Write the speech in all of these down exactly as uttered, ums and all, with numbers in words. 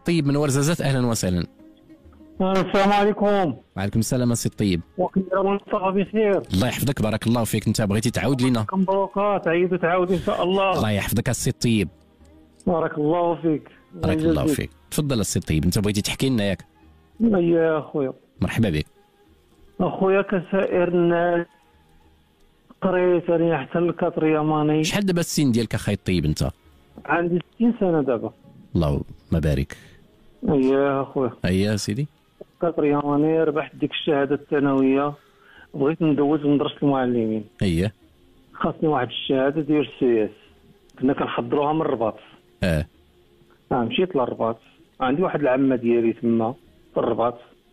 الطيب من ورزازات، اهلا وسهلا. السلام عليكم. وعليكم السلام السي الطيب. وكنتظر بخير. الله يحفظك، بارك الله فيك. انت بغيتي تعاود لينا؟ مبروكات، عيد وتعاود ان شاء الله. الله يحفظك السي الطيب. بارك الله فيك. بارك الله فيك. تفضل السي الطيب، انت بغيتي تحكي لنا ياك؟ يا اخويا. مرحبا بك. اخويا كسائر الناس قريت انا حتى الكاترياماني. شحال دابا السن ديالك اخاي الطيب انت؟ عندي ستين سنه دابا. الله ما بارك. يا اخويا. اييه سيدي. كاترياماني ربحت ديك الشهاده الثانويه، بغيت ندوز مدرسه المعلمين. اييه. خاصني واحد الشهاده ديال السياس، كنا كنحضروها من الرباط. اه. اه مشيت للرباط، عندي واحد العمه ديالي تما في الرباط،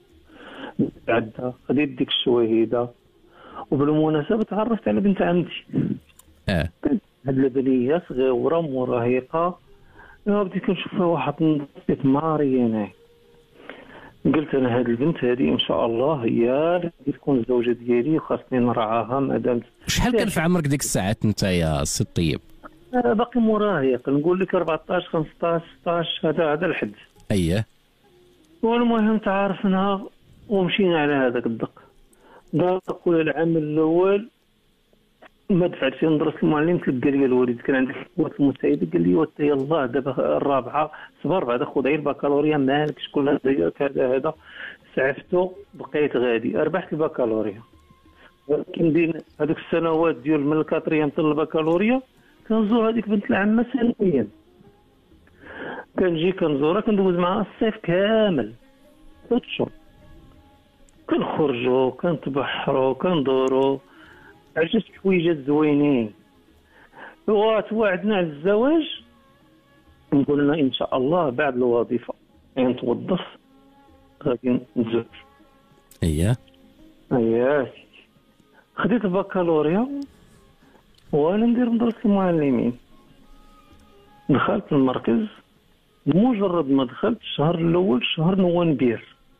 عندها خديت ديك الشهاده، وبالمناسبه تعرفت على بنت عمتي. اه. هاد البنيه صغيره مراهقه، بديت كنشوفها واحد النظره مارينا، قلت انا هاد البنت هذه ان شاء الله هي اللي تكون الزوجه ديالي وخاصني نرعاها مادام. شحال كان في عمرك ديك الساعات انت يا السي الطيب؟ باقي مراهق، نقول لك أربعطاش خمسطاش ستطاش، هذا هذا الحد. اييه. والمهم تعارفنا ومشينا على هذاك الدق. داك خويا العام الاول ما دفعتش ندرس المعلم، تلقى لي الوالد كان عندي القوات المساعده، قال لي وانت يلاه دابا الرابعه صبر بعد خذ غير البكالوريا، مالك شكون ديالك هذا هذا. سعفتو بقيت غادي، ربحت البكالوريا. ولكن بين هذوك السنوات ديال من الكاتريام حتى البكالوريا كنزور هذيك بنت العمه سنويا، كنجي كنزورها كندوز معها الصيف كامل ثلاث شهور، كنخرجوا كنتبحروا كندوروا، عشت حويجات زوينين. وتوعدنا على الزواج، نقول لنا ان شاء الله بعد الوظيفه يعني نتوظف غادي نتزوج. اييه. اييه سيدي. خديت البكالوريا وانا ندير مدرسه المعلمين، دخلت المركز. مجرد ما دخلت الشهر الاول شهر نوفمبر،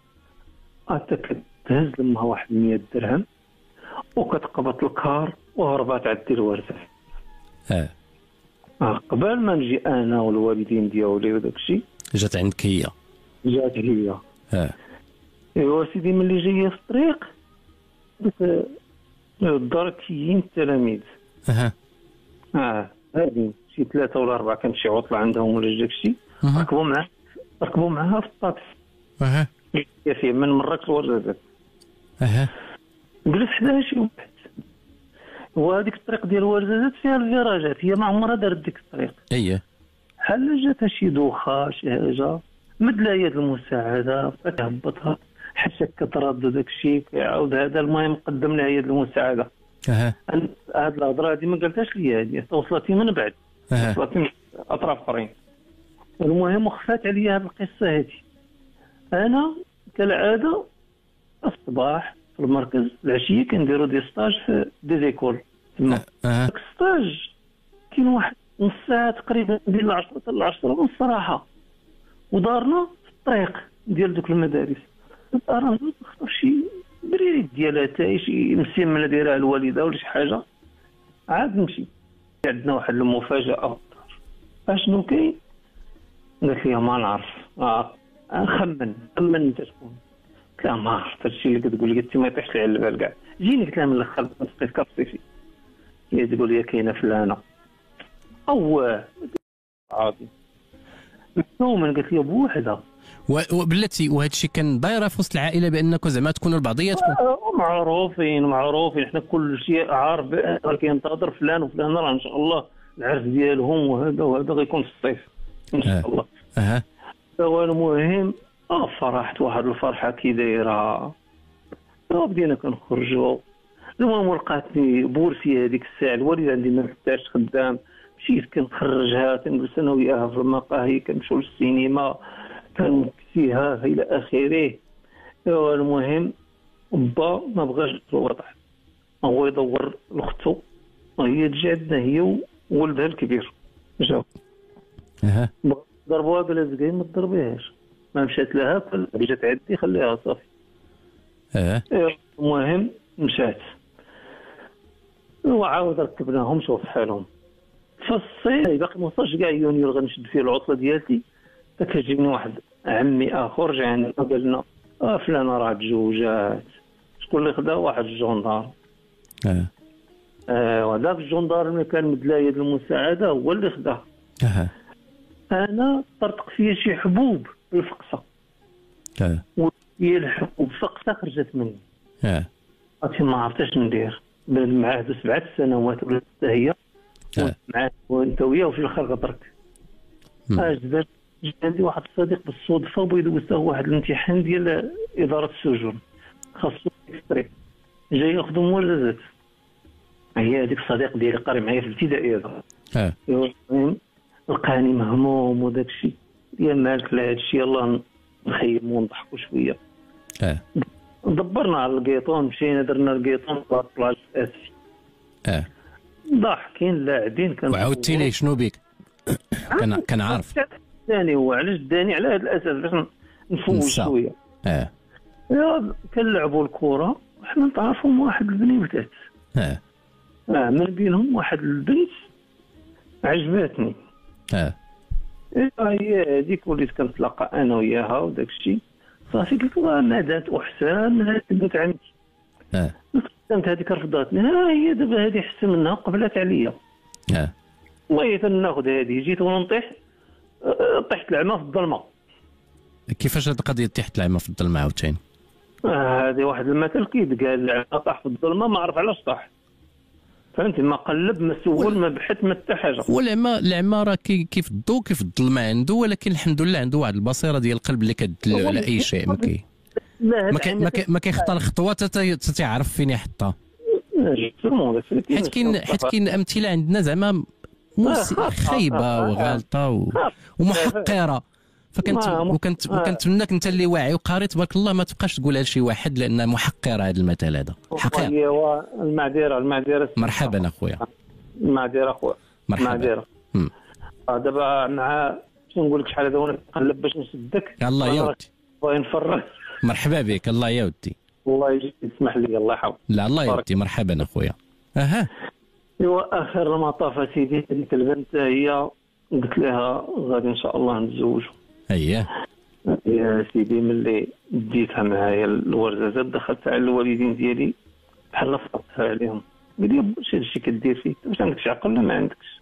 حتى كتهز لما واحد مية درهم وكتقبط الكار وهربات عندي الورثه. اه. قبل ما نجي انا والوالدين ديالي وداك الشيء جات عندك هي؟ جات هي. اه. ايوا سيدي ملي جايه في الطريق ديك الدار كاين التلاميذ. اها. اه هادي شي ثلاثه ولا اربعه، كانت شي عطله عندهم ولا داك الشيء، ركبوا معاه ركبوا معاها في الطاكسي. اها. فيه من مراكش لورزازات. اها. جلس حداها شي واحد، وهذيك الطريق ديال ورزازات فيها الفيراجات، هي ما عمرها دارت ديك الطريق. اييه. بحال جاتها شي دوخه شي حاجه، مد لها يد المساعده فتهبطها حتى كترد داك الشيء، كيعاود هذا المهم قدم لها يد المساعده. اها. هاد الهضره هادي ما قالتهاش لي، هادي توصلتني من بعد. اها. وصلتني من اطراف اخرين. المهم وخفات عليا هاد القصه هادي. انا كالعاده الصباح في المركز، العشيه كنديروا دي ستاج في دي زيكول تما. اها. داك ستاج كاين واحد نص ساعه تقريبا ديال العشرة حتى العشرة ونص صراحه، ودارنا في الطريق ديال دوك المدارس. راه نختار شي بريد ديال اتاي شي مسيمه دايرها الوالده ولا شي حاجه، عاد نمشي. عندنا واحد المفاجاه، اشنو كاين؟ قالت لي ما نعرف. اه نخمن خمن انت شكون؟ قلت لها ما عرفت هادشي اللي كتقول لي، قلت ما يطيحش لي على البال كاع. جيني قلت لها من الاخر نسقيك كابسيفي، هي تقول لي كاينه فلانه او عادي. من قالت لي بوحدها. وبلاتي وهذا الشيء كان دايره في وسط العائله بانكم زعما تكونوا لبعضياتكم؟ معروفين معروفين حنا كل شيء عارف، كينتظر فلان وفلان راه ان شاء الله العرس ديالهم وهذا وهذا غيكون في الصيف ان شاء الله. اها. المهم اه فرحت واحد الفرحه كي دايره، وبدينا كنخرجوا. المهم لقاتني بورسي هذيك الساعه، الوالد عندي ما حتاش خدام، مشيت كنخرجها كنجلس انا وياها في المقاهي، كنمشيو للسينما كنكسيها الى اخره. المهم با ما بغاش الوضع، هو يدور لاختو، هي تجي عندنا هي وولدها الكبير جاو. اها. ضربوها قال زكاين ما تضربيهاش، ما مشات لها جات عندي خليها صافي. اه. المهم مشات وعاود ركبناهم شوف حالهم. في الصيف باقي ما وصلش كاع يونيو غنشد فيه العطله ديالتي، كتجيني واحد عمي اخر جا عندنا قال لنا اه فلانه راه تزوجات، شكون اللي خدا؟ واحد الجندار. اه آه وهذاك الجندار اللي كان مدلاية المساعده هو اللي خداه. اه انا طرطق فيا شي حبوب بالفقصه، اه وهي الحبوب فقصه خرجت مني. اه عرفتي ما عرفتش ندير، بلاد معاه سبعة سنوات ولا حتى هي اه معاه وانت وياه وفي الاخر غدرك. مم. اش درت؟ جا عندي واحد الصديق بالصدفه بغى يدوز هو واحد الامتحان ديال اداره السجون، خاصو يكستري، جاي ياخذ مولدات. هي هذيك الصديق ديالي قاري معايا في الابتدائيه هذا. اه المهم لقاني مهموم وداك الشيء، يا مالك لهذا الشيء يلاه نخيموا ونضحكوا شويه. اه دبرنا على القيطون، مشينا درنا القيطون في البلاج اسي، اه ضاحكين لاعبين. كان وعاودتي ليه شنو بك؟ كان كان عارف ثاني هو علاش داني على هذا الاساس باش نفوز نسى. شويه. اه يا كنلعبوا الكره وحنا نتعرفوا مع واحد البنيوتات، اه اه من بينهم واحد البنت عجبتني. اه إيه هي هذيك وليت كنتلاقى انا وياها وداك الشيء. صافي قلت لها مادات احسن من هذه بنت عمتي. اه كانت هذيك رفضتني، ها هي دابا هذه احسن منها قبلت عليا. اه بغيت ناخذ هذه، جيت ونطيح، أه، طحت العمى في الظلمه. كيفاش هاد القضيه تحت العمى في الظلمه عاوتاني؟ آه، هذه واحد المثل كيتقال، العمى طاح في الظلمه ما عرف علاش طاح. فهمتي؟ ما قلب ما سول ما بحث ما حتى حاجه. والعمى العمى راه كي كيف الضوء كيف الظلمه عنده، ولكن الحمد لله عنده واحد البصيره ديال القلب اللي كتدل على اي شيء. ما كي لا ما كي ما كي ما كيخطى الخطوه حتى تيعرف فين يحطها. حيت كاين حيت كاين امثله عندنا زعما موس- خايبه وغالطه و- ومحقره. فكنت وكنت وكنتمناك انت اللي واعي وقاري تبارك الله ما تبقاش تقولها لشي واحد، لان محقر هذا المثل هذا حقيقه. هو المعذره المعذره مرحبا اخويا. المعذره اخويا مرحبا. المعذره. مم. آه، دابا مع شنو نقول لك، شحال هذا وانا نقلب باش نسدك. الله يا ودي. بغي نفرغ. مرحبا بك. الله يا ودي. الله يجي يسمح لي، الله يحفظك. لا الله يا ودي. مرحبا اخويا. اها ايوا اخر المطاف سيدي هذيك البنت هي قلت لها غادي ان شاء الله نتزوجوا. اييه يا سيدي ملي ديتها معايا الورزازات دخلت على الوالدين ديالي بحال فرضتها عليهم. قال لي واش هذا الشيء كدير فيه؟ واش عندكش عقل ولا ما عندكش؟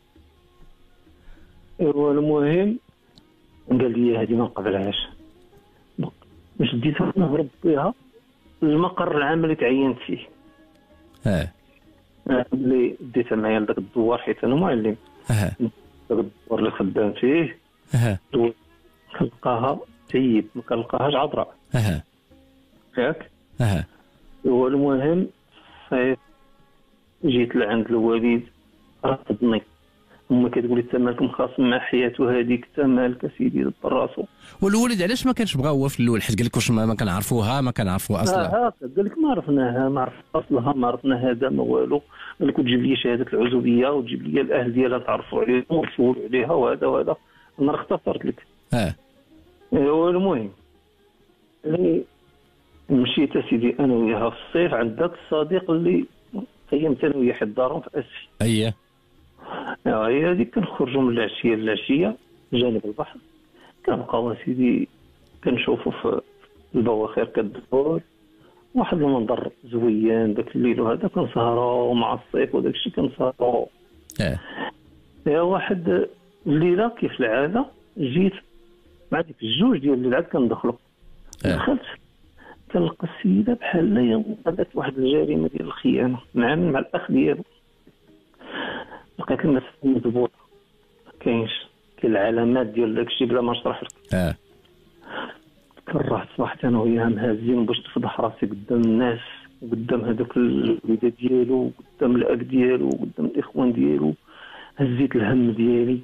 ايوا المهم قال لي هذه ما نقبلهاش. باش ديتها نهرب بها المقر العام اللي تعينت فيه. اه اللي ديتها معايا لذاك الدوار حيت انا معلم. اها ذاك الدوار اللي خدام فيه اها كنلقاها سيد، ما كنلقاهاش عذراء. اها ياك؟ اها هو المهم صيف جيت لعند الوالد رفضني. هما كتقول لي انت مالك مخاصم مع حياته هذيك، انت مالك سيدي دبر راسو. والولد علاش ما كانش بغا هو في الاول؟ حيت قال لك واش ما ما كنعرفوها ما كنعرفوا اصلا. اه هكا قال لك ما عرفناها، ما عرف اصلها، ما عرفنا هذا ما والو. قال لك وتجيب لي شهاده العزوبيه وتجيب لي الاهل ديالها تعرفوا عليهم وتسولوا عليها وهذا وهذا. انا اختصرت لك. اه هو المهم يعني مشيت سيدي انا وياها في الصيف عند ذاك الصديق اللي خيمت انا وياه حد دارهم في اسفي. اييه هي هذيك كنخرجوا من العشيه للعشيه جانب البحر، كنبقاو سيدي كنشوفوا في البواخر كدور واحد المنظر زويان داك الليل وهذا، كنسهروا مع الصيف وداك الشيء كنسهروا. اه يا واحد الليله كيف العاده جيت مع ديك الجوج ديال الليلات كندخلوا. آه. دخلت كنلقى السيده بحال هي بدات واحد الجريمه ديال الخيانه مع مع الاخ ديالو. لقيت المسألة مضبوطه، ما كاينش كاين العلامات ديال داك الشيء بلا ما نشرح لك. اه كرهت صبحت انا وياها مهازين باش تفضح راسي قدام الناس وقدام هذوك الوليدات ديالو وقدام الاب ديالو وقدام الاخوان ديالو. هزيت الهم ديالي.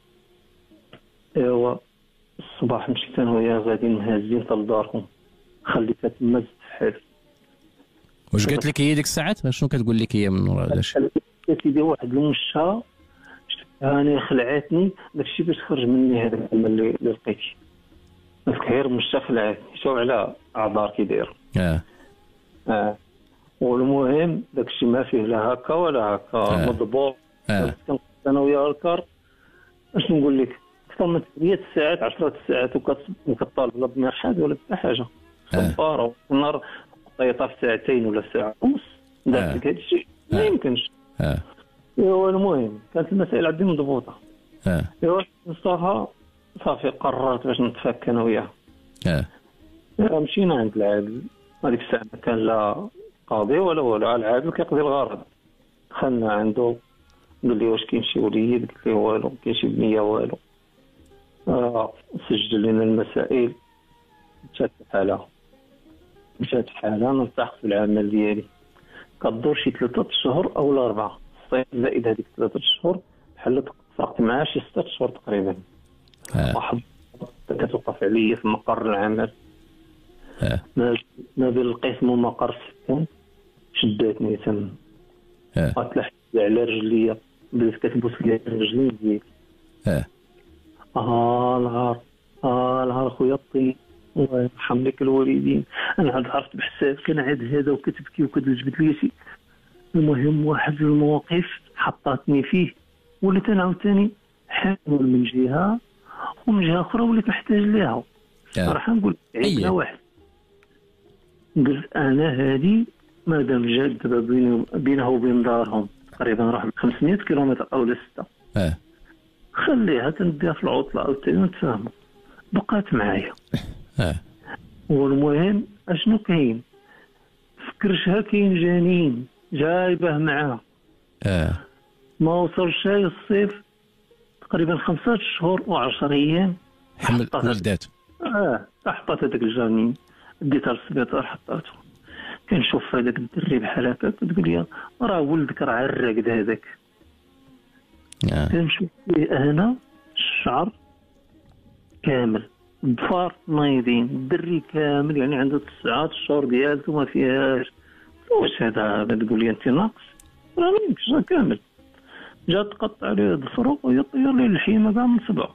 ايوا الصباح مشيت انا وياها غادي مهازين حتى لدارهم، خليتها تما زدت في حالي. واش قالت لك هي ديك الساعات؟ شنو كتقول لك هي من وراء هذا الشيء؟ يا سيدي واحد المشا انا خلعتني داكشي باش تخرج مني هذاك العمل اللي اللي لقيتي. بس غير مشا خلعتني، شوف على اعذار كي داير. اه اه والمهم داكشي ما فيه لا هكا ولا هكا. آه. مضبوط. اه انا ويا الكار اش نقول لك، خدمت ثلاث ساعات عشرة ساعات وكطالب لا بمرحاض ولا بحتى حاجه صباره النهار قطيطه في ساعتين ولا ساعه ونص دارت لك هذا الشيء ما يمكنش. اه ايوا المهم كانت المسائل عندي مضبوطه. اه ايوا مصطفى صافي قررت باش نتفك انا وياه. اه مشينا عند العادل هذيك الساعه ما كان لا قاضي ولا والو، العادل كيقضي الغرض. دخلنا عنده قال لي واش كاين شي وليد؟ قلت له والو، كاين شي بنيه والو. آه سجل لنا المسائل مشات الحالة مشات الحالة نلتحق في العمل ديالي كدور شي ثلاثة شهور أو أربعة الصيف زائد هذيك ثلاثة شهور بحال تفرقت معاه شي ستة شهور تقريبا. آه. واحد كتوقف عليا في مقر العمل آه. ما بين القسم ومقر السكان شداتني تم آه. وتلحت على رجليا بدات كتبوس لي الرجلين ديالي. اه اه نهار اه نهار خويا الطيب الله يرحم لك الوالدين. انا عاد عرفت بحساب كان عاد هذا وكتبكي وكتجبد لي شي. المهم واحد المواقف حطاتني فيه وليت انا عاوتاني حامل من جهه ومن جهه اخرى وليت محتاج ليها. صراحه نقول عيبنا واحد قلت انا هادي مادام جات دابا بينها وبين دارهم تقريبا راح خمسمية كيلومتر او ستة اه خليها تنديها في العطله او نتفاهموا. بقات معايا. اه والمهم اشنو كاين فكرشها كاين جنين جايبه معاه. اه ما وصلش شاي الصيف تقريبا خمسة شهور وعشر ايام حمل ولدات. اه حطات هذاك الجنين ديتها للسبيطار حطاته. كنشوف هذاك الدري بحال هكا كتقول لي راه ولدك راه عراقد هذاك. آه. كنشوف فيه انا الشعر كامل الضفار نايضين الدري كامل يعني عنده تسعة شهور ديالته ما فيهاش. واش هذا تقول لي انت ناقص؟ راه ما يمكنش راه كامل. جات تقطع عليه ضفرو ويطير ليه اللحيمه كاع من صبعه.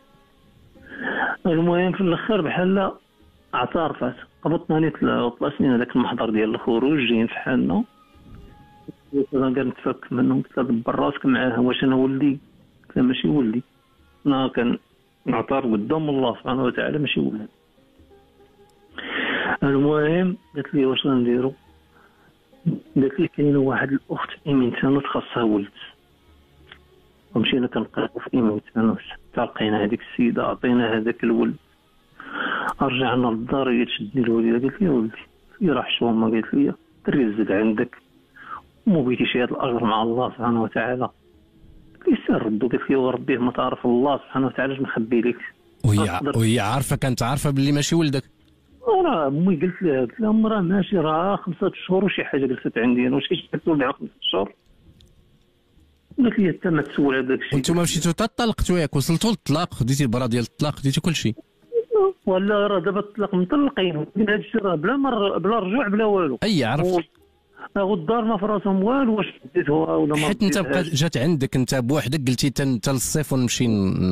المهم في الاخر بحال اعترفت قبضنا ثلاث سنين هذاك المحضر ديال الخروج جايين في حالنا. قال نتفك منهم قلت له دبر راسك معاه واش انا ولدي؟ قلت له ماشي ولدي انا كان نعترف قدام الله سبحانه وتعالى ماشي ولد. المهم قالت لي واش غنديرو؟ قالت لي كاينه واحد الاخت ايمنتانوس خاصها ولد. ومشينا كنقراو في ايمنتانوس تلقينا هذيك السيده عطينا هذاك الولد. رجعنا للدار هي تشدني الوالده قالت لي ولدي هي راه حشومه قالت لي دري الزد عندك وما بغيتيش هذا الاجر مع الله سبحانه وتعالى. قلت لي سير ردو قالت لي وربي ما تعرف الله سبحانه وتعالى اش مخبي لك. وهي وهي عارفه كانت عارفه باللي ماشي ولدك؟ راه امي قلت لها قلت لها راه ماشي راه خمسة شهور وشي حاجه جلست عندي انا واش كيشبكوا لي خمسة شهور. قالت لي حتى ما تسول هذاك الشيء. وانتم مشيتوا حتى طلقتوا ياك وصلتوا للطلاق خديتي البرا ديال الطلاق خديتي كل شيء؟ ولا راه دابا الطلاق مطلقين ولكن هذا الشيء راه بلا مر بلا رجوع بلا والو. اي عرفت. ها الدار ما في راسهم والو واش ديتوها ولا ما حيت انت بقى جات عندك انت بوحدك قلتي حتى للصيف ونمشي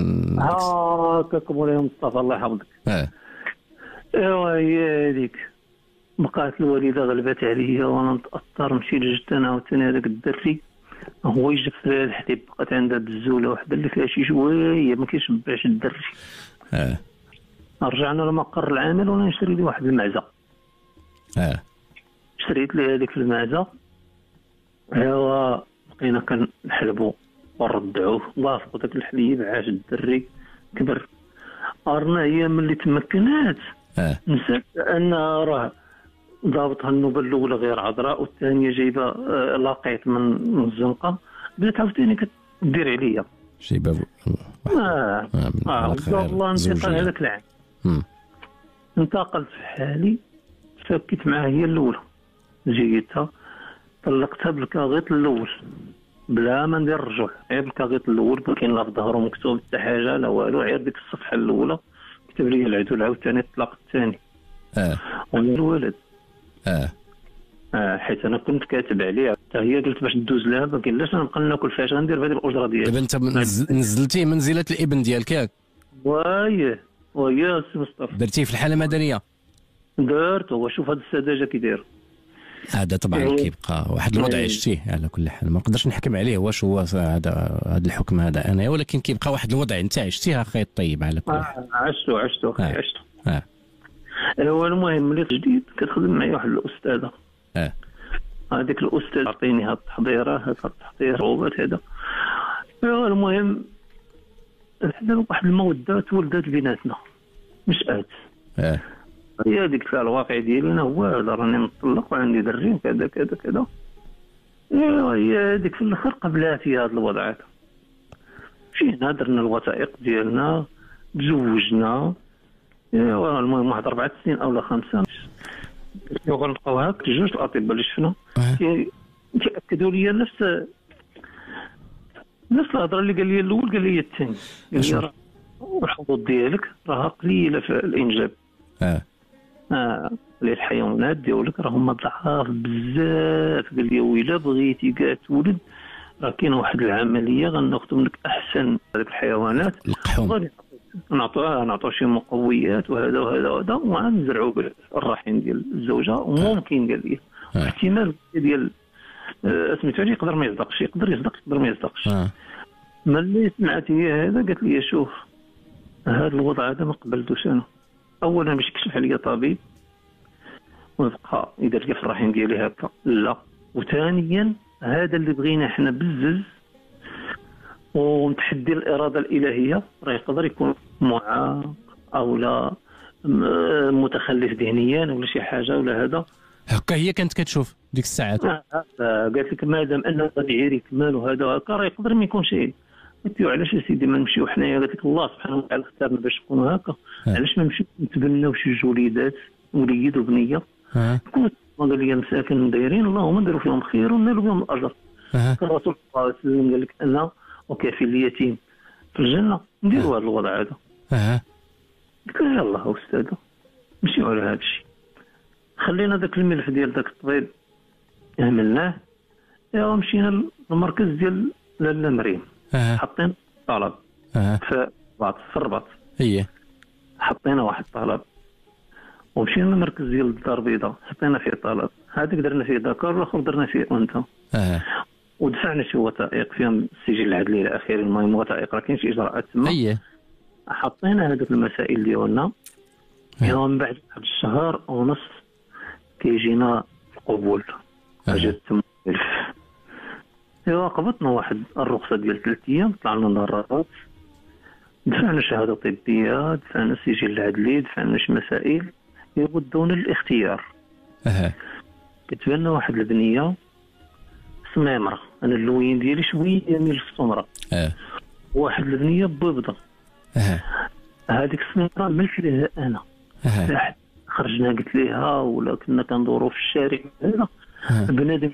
هاكاك مولاي مصطفى الله يحفظك. اه ايوا هي هذيك بقات الوالده غلبات عليا وانا نتاثر نمشي لجد انا وثاني هذاك الدري هو يجف لها الحليب. بقات عندها بزوله وحده اللي فيها شي شويه ما كيشبعش الدري. اه رجعنا لمقر العمل وانا نشري لي واحد المعزه. اه شريت لي هذيك المعزه. ايوا بقينا كنحلبوا ونردعوه وافقوا داك الحليب عاش الدري كبر. ارنا هي ملي تمكنات اه نسات ان راه ضابطها النوبه الاولى غير عذراء والثانيه جايبه آه لاقيت من من الزنقه بدات عاوتاني كدير عليا شي باب اه اه والله انتقل هذاك العام. انتقلت في حالي فكيت معها هي الاولى جيتها طلقتها بالكاغيط الاول بلا ما ندير الرجوع غير بالكاغيط الاول ما كاين لا في ظهره مكتوب حتى حاجه لا والو غير ديك الصفحه الاولى كتب لي العدول عاوتاني الطلاق الثاني. اه وانا الولد اه اه حيت انا كنت كاتب عليها حتى هي قلت باش دوز لها ما قالش نبقى ناكل فاش غندير بهذه الاجره ديالي. دابا انت نزلتيه منزله الابن ديالك ياك؟ وايه ويا سي مصطفى درتيه في الحاله المدنيه؟ درت هو شوف هذا السذاجه كي داير هذا طبعا كيبقى واحد الوضع عشتيه على كل حال، ما نقدرش نحكم عليه واش هو هذا هذا الحكم هذا انا، ولكن كيبقى واحد الوضع انت عشتيه اخي الطيب على كل حال. عشتو عشتو اخي آه. عشتو. اه هو المهم ملي جديد كتخدم معايا واحد الاستاذه، اه هذيك الاستاذ عطيني هاد التحضيرات هاد التحضير صعوبات هذا. المهم حنا واحد الموده تولدت بيناتنا مشات. اه هي هذيك الواقع ديالي انا هو هذا راني مطلق وعندي دري كذا كذا كذا. ايوا هي هذيك في الاخر قبلات في هذا الوضع هذا. مشينا درنا الوثائق ديالنا تزوجنا. ايوا المهم واحد اربع سنين اولا خمسه غنلقاو هاك جوج الاطباء اللي شفنا كيأكدوا لي نفس نفس الهضره اللي قال لي الاول قال لي الثاني، قال لي راه الحظوظ ديالك راه قليله في الانجاب. اه اه الحيوانات ديالك راهم ضعاف بزاف. قال لي ويلا بغيتي كاع تولد راه كاينه واحد العمليه غناخذ منك احسن هذيك الحيوانات القحوم نعطوها نعطوا شي مقويات وهذا وهذا وهذا ونزرعوا الرحم ديال الزوجه. وممكن قال لي آه. احتمال ديال آه سميتو يقدر ما يصدقش، يقدر يصدق يقدر ما يصدقش. آه. ملي سمعت هي هذا قالت لي شوف هذا الوضع هذا ما قبلتوش انا. اولا باش يكشف عليا طبيب ويبقى يدير لي في الرحم ديالي هكا لا. وثانيا هذا اللي بغينا حنا بزز ومتحدي الاراده الالهيه راه يقدر يكون معاق او لا متخلف ذهنيا ولا شي حاجه ولا هذا. هكا هي كانت كتشوف ديك الساعات. آه آه قالت لك مادام انه طبيعي كمال وهذا هكا راه يقدر ما يكون شيء. قلت له علاش يا سيدي ما نمشيو حنايا؟ قالت لك الله سبحانه وتعالى اختارنا باش نكونوا هكا. آه. علاش ما نمشيو نتبناو شي جوليدات وليد وبنيه اه قال لي مساكن دايرين اللهم نديروا فيهم خير ونالوا بهم الاجر. اه الرسول صلى الله عليه وسلم قال لك ان وكافي اليتيم في الجنه نديروا هذا الوضع هذا. اه قلت له يلاه استاذ نمشيو على هذا الشيء. خلينا ذاك الملف ديال ذاك الطبيب عملناه. ايوا مشينا للمركز ديال لاله مريم. اه حاطين طلب اه في الرباط في الرباط هي حطينا واحد الطلب. ومشينا للمركز ديال الدار البيضاء حطينا فيه طلب. هذاك درنا فيه ذكر والاخر درنا فيه انثى. اه ودفعنا شي وثائق فيهم السجل العدلي الى اخره. المهم وثائق راه كاين شي اجراءات تما. هي حطينا هذوك المسائل ديالنا. ايوا من بعد واحد الشهر ونص كيجينا القبول. جات الف. ايوا قبضنا واحد الرخصه ديال ثلاث ايام طلع لنا الرابط. دفعنا شهاده طبيه دفعنا السجل العدلي دفعنا شي مسائل يودونا للاختيار. اه كتبان واحد البنيه سميمره. انا اللوين ديالي شويه يميل في السمره. اه واحد البنيه بيضه. اه هذيك السميمره ملت ليها انا. اه خرجنا قلت ليها ولا كنا كندوروا في الشارع هذا بنادم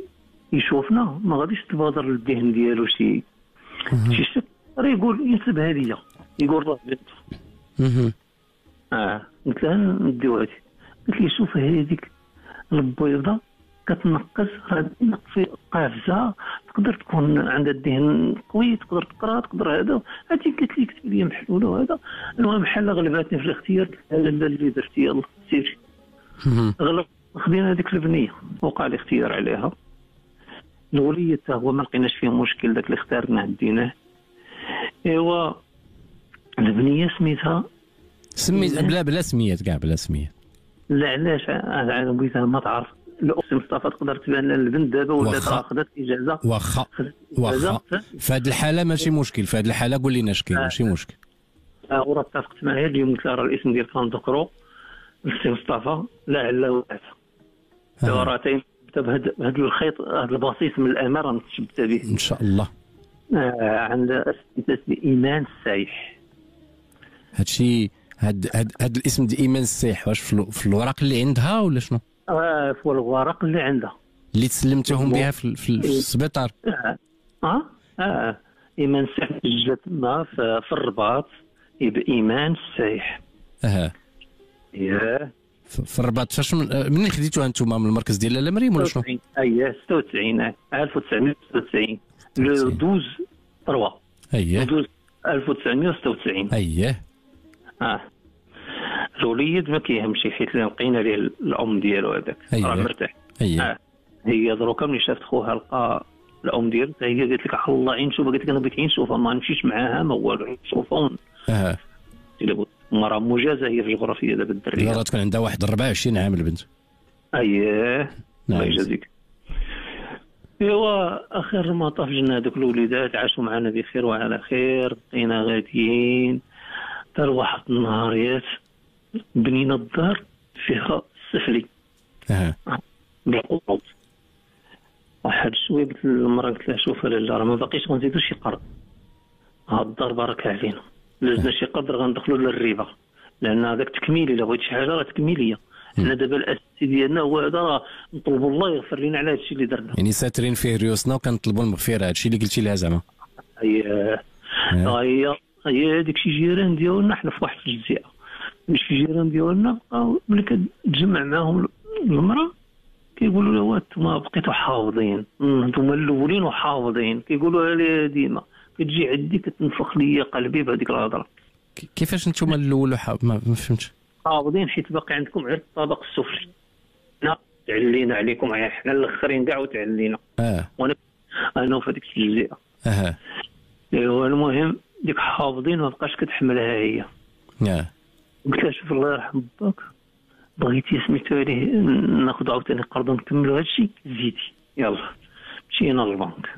يشوفنا ما غاديش تبادر للذهن ديالو شي شي شك راه يقول ينسبها ليا يقول راه بنت. اه قلت لها نديو هادي. قلت لي شوف هذيك البيضه كتنقص راه في قافزه تقدر تكون عندها الذهن قوي تقدر تقرا تقدر هذا. هادي قالت لي كتب لي محلوله وهذا. المهم بحال غلباتني في الاختيار. لا لا اللي درتي يلاه سيري غلب. خدينا هذيك البنيه وقع الاختيار عليها. الوليد حتى هو ما لقيناش فيه مشكل داك اللي اختارناه ديناه. ايوا البنيه سميتها سميت بلا بلا سميات كاع بلا سميات. لا علاش انا بغيتها ما تعرف. الاخت مصطفى تقدر تبان لها البنت دابا ولا خدات اجازه. واخا واخا في هذه الحاله ماشي مشكل. في هذه الحاله قول لنا اش كاين ماشي مشكل. اه وراه اتفقت معايا اليوم قلت لها راه الاسم ديالك غنذكرو السي مصطفى لا علا وقعت. راه تاين بهذا الخيط هذا البسيط من الامانه راه نتشبت به ان شاء الله. آه عندها اثبات بايمان السايح. هادشي هاد هاد هاد الاسم ديال ايمان السايح واش في الوراق اللي عندها ولا شنو؟ اه في الورق اللي عندها اللي تسلمتهم بها في, في, في السبيطار. اه اه, آه. ايمان السايح سجلت تما في, في الرباط بايمان السايح. اه ياه في الرباط. فاش منين خديتوها انتم من المركز ديال لاله مريم ولا شنو؟ اييه ستة وتسعين ألف وتسعمائة وستة وتسعين لو اثناشر ثلاثة. اييه ألف وتسعمائة وستة وتسعين. اييه اه الوليد ما كيهمش حيت لقينا ليه الام ديالو هذاك راه مرتاح. هي آه. هي دروكا ملي شافت خوها لقى الام ديالها هي قالت لك الله عين نشوفها، قالت لك انا بغيت نشوفها ما نمشيش معاها ما والو نشوفها. اه مرة مجازة هي في الجغرافية دابا الدرية. لا تكون عندها واحد أربعة وعشرين عام البنت. اييه الله نعم. يجازيك. ايوا اخر المطاف جبنا هذوك الوليدات عاشوا معنا بخير وعلى خير، بقينا غاديين حتى واحد النهاريات بنينا الدار فيها السفلي اها بالقروض. واحد شويه قلت للمراه قلت لها شوف لاله راه ما باقيش غنزيدو شي قرض، هاد الدار بارك علينا لازمنا شي قدر غندخلوا للربا، لان هذاك تكميلي الا بغيت شي حاجه راه تكميليه. حنا دابا الاساسي ديالنا هو هذا، راه نطلبوا الله يغفر لنا على هذا الشيء اللي درنا. يعني ساترين فيه ريوسنا وكنطلبوا المغفره، هذا الشيء اللي قلتي لها زعما. هي هي هي هذيك شي جيران ديالنا حنا في واحد الجزيره، شي جيران ديالنا بقاو ملي كتجمع معاهم المراه كيقولوا لها وانتم بقيتوا حافظين، انتم الاولين وحافظين، كيقولوها لي ديما كتجي عندي كتنفخ ليا قلبي بهذيك الهضره. كيفاش انتم الاول وحا... ما, ما فهمتش. حافظين حيت باقي عندكم غير الطابق السفلي، حنا تعلينا عليكم، حنا الاخرين كاع وتعلينا. اه وانا انا في هذيك الجزيره. اها ايوا المهم ديك حافظين ما بقاش كتحملها هي. اه قلت لها شوف الله يرحم باك، بغيتي سميتو عليه ناخذ عاوتاني قرض نكملوا هذا الشيء زيدي. يلا مشينا للبنك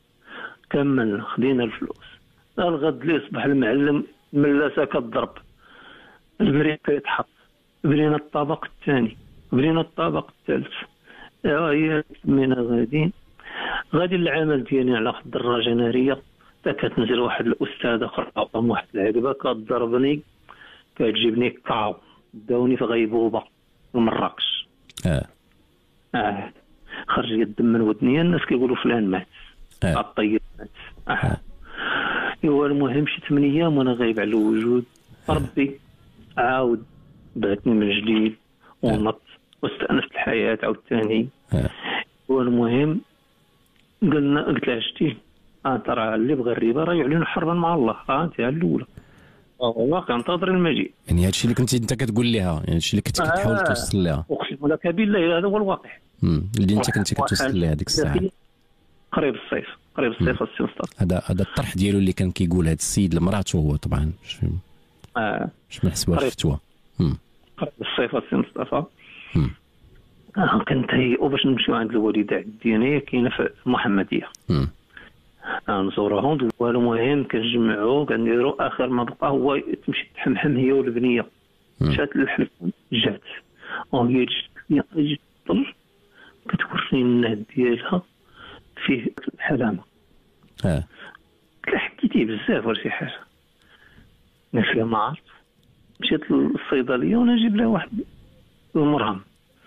كملنا خدينا الفلوس. الغد اللي يصبح المعلم ملاسه كضرب، البريق كيتحط، بنينا الطابق الثاني، بنينا الطابق الثالث. هي سمينا غاديين غادي العمل ديالي على واحد الدراجه ناريه، حتى كتنزل واحد الاستاذه اخرى عطاهم واحد العقبه كضربني كتجيبني كاو داوني في غيبوبه في مراكش. اه اه خرج الدم من ودني، الناس كيقولوا فلان مات، اه الطيب مات. اه ايوا المهم شي ثمان ايام وانا غايب على الوجود، ربي عاود بعثني من جديد ونط واستأنست الحياة عاود ثاني. اه والمهم قلنا قلت لها شتي اه ترى اللي بغى الربا راه يعلن حربا مع الله، اه انت الاولى واقع انتظر المجيء. يعني هادشي اللي كنتي انت كتقول لها، يعني هادشي اللي كنت كتحاول آه. توصل لها. اقسم لك بالله هذا هو الواقع. امم اللي انت كنتي كتوصل لها ديك الساعه. قريب الصيف قريب الصيف السي مصطفى. هذا هذا الطرح ديالو اللي كان كيقول هذا السيد لمراته هو طبعا مش اه مش محسوبه في الفتوى. قريب الصيف السي مصطفى. امم اه كنتهيئوا باش نمشيو عند الوالده الدينيه كاينه في المحمديه. امم نزورهم. والمهم كنجمعوا كنديروا اخر ما بقى هو تمشي تحمحم هي والبنيه. مشات للحلف جات وهي جات تطل كتوريني النهد ديالها فيه الحلامه. اه قلت لها حكيتي بزاف ولا شي حاجه؟ قالت لي ما عرفت. مشيت للصيدليه وانا نجيب لها واحد المرهم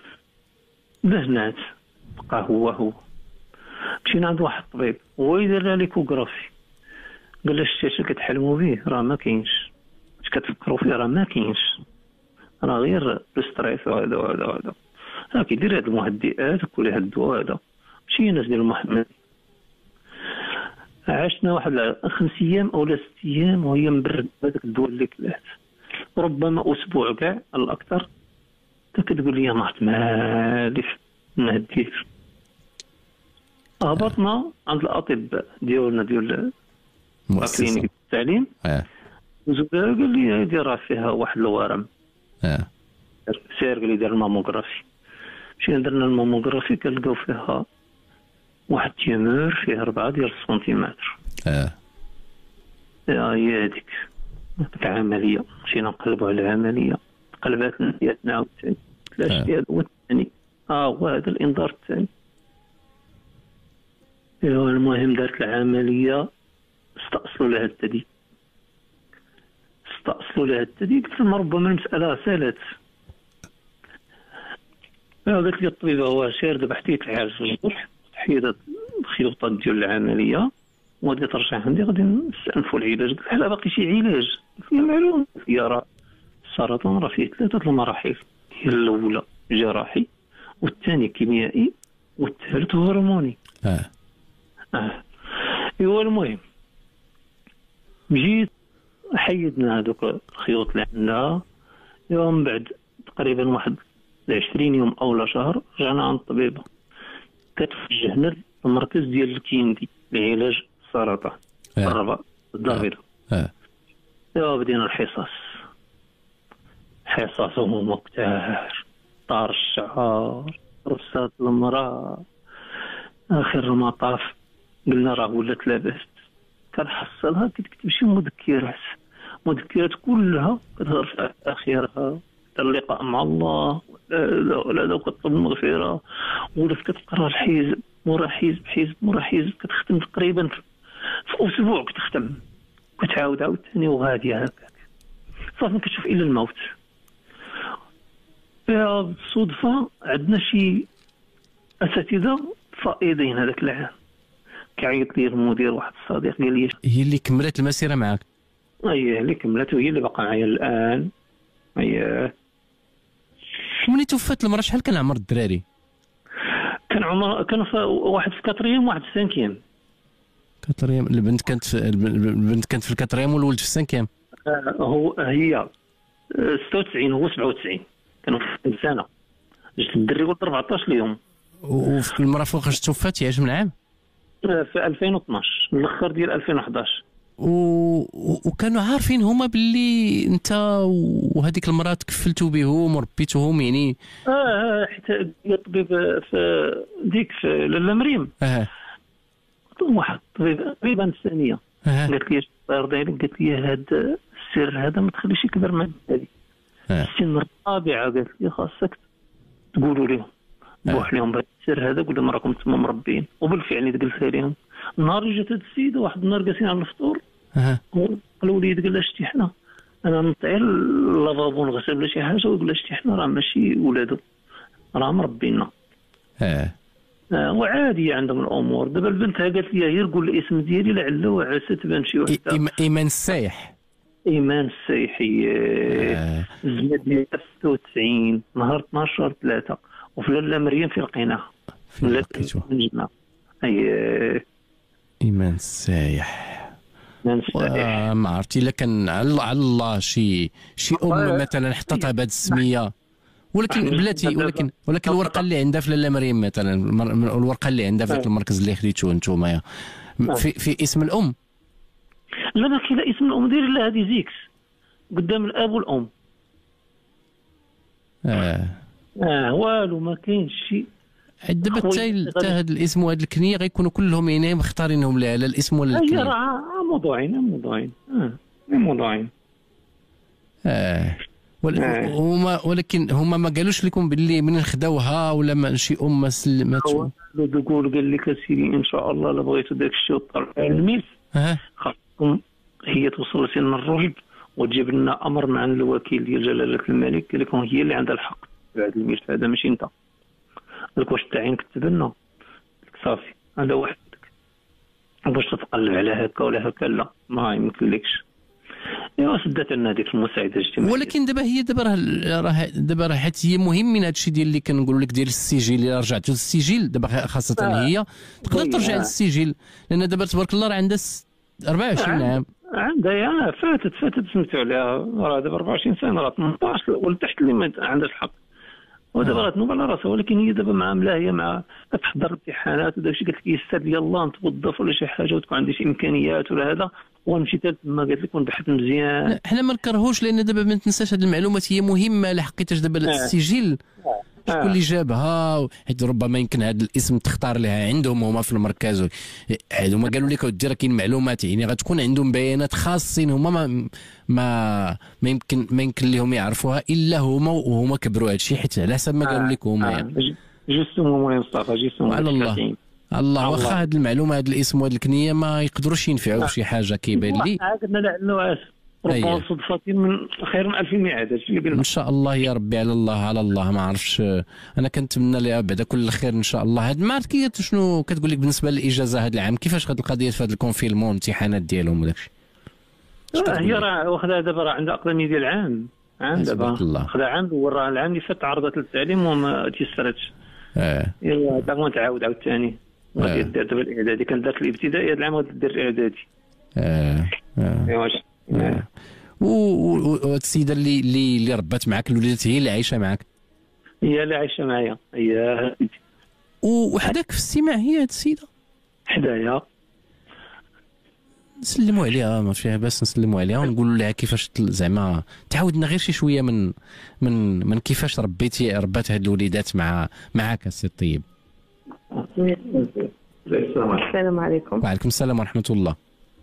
دهنات بقى هو هو. مشينا عند واحد الطبيب هو يدير لها ليكوغرافي، قال لها شتي اش كتحلموا به راه ما كاينش، اش كتفكروا فيه راه ما كاينش، راه غير الستريس وهذا وهذا وهذا، راه كيدير هاد المهدئات وكل هاد الدواء هذا. مشينا ديال المحمد عشنا واحد خمس ايام او لا ست ايام وهي مبرد هذاك الدواء اللي كلات، ربما اسبوع كاع الاكثر. حتى كتقول لي ما عرفت مالي نهديت. هبطنا عند الاطباء ديالنا ديال مؤسسه التعليم. اه زوجها قال لي هذه راه فيها واحد الورم. اه سير قال لي دير الماموغرافي. مشينا درنا الماموغرافي كنلقاو فيها واحد تيمور فيه أربعة ديال السنتيمتر. اه هي هذيك العمليه. مشينا نقلبوا على العمليه، قلبات نياتنا عاوتاني. لا شتي هذا هو الثاني، اه هو هذا الانذار الثاني. ايوا المهم دارت العمليه، استأصلوا لها الثدي، استأصلوا لها الثدي. قلت لهم ربما المسألة سالت. قالت لي الطبيبة هو سير دابا حتى يتعالج في الجرح، تحيدت الخيوطات ديال العملية وغادي ترجع عندي غادي نستأنفوا العلاج. قلت لها لا باقي شي علاج؟ قلت لي معلوم هي راه السرطان راه فيه ثلاثة المراحل، هي الأولى جراحي والثاني كيميائي والثالث هرموني. اه اه ايوا المهم مجيت حيدنا هذوك الخيوط اللي عندنا. ايوا من بعد تقريبا واحد عشرين يوم أو شهر رجعنا عند الطبيبة، كتوجهنا للمركز ديال الكيندي لعلاج السرطان آه. الرباط الدار البيضاء. اه ايوا بدينا الحصص، حصص هما كتار، طار الشعر، رصات المرأة. آخر المطاف قلنا راه ولات لاباس، كنحصلها كتكتب شي مذكرات، مذكرات كلها كتهضر في آخرها اللقاء مع الله ولا ولا لا كتطلب المغفرة، ولا كتقرا الحزب مورا حزب حزب مورا حزب، كتختم تقريبا في أسبوع، كتختم كتعاود عاوتاني وغادية هكاك، صافي كتشوف إلا الموت. بالصدفة عندنا شي أساتذة فائضين هذاك العام، كيعيط لي المدير واحد الصديق قال لي هي اللي كملت المسيره معاك. اييه اللي كملت وهي اللي باقا معايا الآن. اييه ملي توفات المراه شحال كان عمر الدراري؟ كان عمر كان في واحد في كاتريام واحد في سانكيام. كاتريام البنت كانت في البنت كانت في الكاتريام والولد في السانكيام. آه هو هي ستة وتسعين هو سبعة وتسعين، كانوا في سنة. جيت الدري قلت أربعطاش اليوم. وفي المراه فوقاش توفات يعيش من عام؟ آه في ألفين واثناش من الاخر ديال ألفين وحداش. و... وكانوا عارفين هما باللي انت وهذيك المراه تكفلتوا بهم وربيتوهم يعني؟ اه حتى الطبيب في ديك في لاله مريم. اه واحد طبيب طبيبه نفسانيه اه قالت لي الله يرضي قالت لي هذا السر هذا ما تخليش يكبر مع الدراري. اه السن الرابعه قالت لي خاصك تقولوا لهم بوح لهم بهذا السر هذا، قول لهم راكم تما مربين. وبالفعل قلتها لهم. النهار اللي جات هاد السيده واحد النهار جالسين على الفطور، اه قال الوليد قال لها شتي حنا انا نطيع اللافابو نغسل ولا شي حاجه، ويقول لها شتي حنا راه ماشي ولادو راه مربينا. اه آه وعاديه عندهم الامور. دابا البنت قالت لي غير قول الاسم ديالي لعل وعسى تبان شي وحده. إيم- ايمان السايح. ايمان السيحي. آه. الزمن ديال ستة وتسعين نهار اثناش شهر ثلاثة، وفي لاله مريم في لقيناها فين لقيتو؟ من جنة. اي ايمان السايح. ايمان السيح. ما عرفتي الا كان على على الله شي شي ام مثلا حطتها بهذه السميه، ولكن بلاتي ولكن ولكن الورقه اللي عندها في لاله مريم مثلا، المر- الورقه اللي عندها في ذاك المركز اللي خديتوه نتوما في في اسم الام. لا ما كاين لا اسم الام دير لا هذه زيكس قدام الاب والام. اه اه والو ما كاينش شي. دابا حتى حتى هذا الاسم وهذه الكنيه غيكونوا كلهم يعني مختارينهم لا لا الاسم ولا هي الكنيه. راه موضوعين موضوعين اه موضوعين. اه ول- آه. هما ولكن هما ما قالوش لكم باللي من خداوها ولا ما شي ام سلماتو؟ هو تقول قال لك اسيدي ان شاء الله لا بغيتو داك الشيء وطلع الميس اه خاصكم هي توصل لسن الرشد وتجيب لنا امر من عند الوكيل ديال جلاله الملك، قال لكم هي اللي عندها الحق في هذا الملف هذا ماشي انت. قال لك واش التعيين كتب لنا؟ قلت لك صافي هذا وحدك، باش تتقلب على هكا ولا هكا لا ما يمكنلكش. ايوا سدات لنا هذيك المساعده الاجتماعيه. ولكن دابا هي دابا راه راه دابا راه حيت هي مهم من هذا الشيء ديال اللي كنقولوا لك ديال السجل. الا رجعتو للسجل دابا خاصه آه. هي تقدر ترجع آه. للسجل، لان دابا تبارك الله راه عندها س- أربعة وعشرين عام. عندها يا فاتت فاتت سمعتوا عليها راه دابا أربعة وعشرين سنه راه ثمنطاش ولا تحت اللي ما عندهاش الحق، ودابا راه تنوب على راسها. ولكن هي دابا مع ملاهيه مع كتحضر امتحانات وداك الشيء، قالت لك يسر يلاه نتوظف ولا شي حاجه وتكون عندي شي امكانيات ولا هذا، ونمشي حتى تما قالت لك ونبحث مزيان. لا، حنا ما نكرهوش لان دابا ما تنساش هذه المعلومات هي مهمه لحقيتاش دابا السجل شكون اللي جابها، حيت ربما يمكن هذا الاسم تختار لها عندهم هما في المركز. هما قالوا لك ودي راه كاين معلومات يعني غتكون عندهم بيانات خاصين هما ما ما ما يمكن ما يمكن لهم يعرفوها الا هما وهما كبروا هذا الشيء، حيت على حسب ما قالوا لك هما يعني. جسم مولاي مصطفى جسم وعلى الله الله واخا هذه المعلومه هذا الاسم وهذه الكنيه ما يقدروش ينفعوا بشي حاجه كيبان لي. عاقدنا لعله عاس ربما صدفه من خير من ألف ميعاد هادشي اللي قلنا ان شاء الله يا ربي. على الله على الله ما عرفتش، انا كنتمنى لها بعدا كل خير ان شاء الله. هاد ما عرفت كي شنو كتقول لك بالنسبه للاجازه هذا العام، كيفاش هاد القضيه في هذا الكونفينمون والامتحانات ديالهم وداكشي؟ هي راه واخدها دابا راه عندها اقدميه ديال عام عام دابا واخدها عام، وراه العام اللي فات عرضت للتعليم وما تيسرتش. اه ايوا دابا تعاود عاوتاني غادي دير دابا الاعدادي، كان دارت الابتدائي هذا العام غادي دير الاعدادي. اه اه ايوا و السيده اللي اللي اللي ربات معك الوليدات هي اللي عايشه معك؟ هي اللي عايشه معايا هي. وحداك في الاستماع هي هاد السيده حدايا؟ نسلموا عليها ما فيها باس، نسلموا عليها ونقولوا لها كيفاش زعما تعاودنا غير شي شويه من من من كيفاش ربيتي ربات هاد الوليدات مع معاك السي الطيب. السلام عليكم. وعليكم السلام ورحمه الله.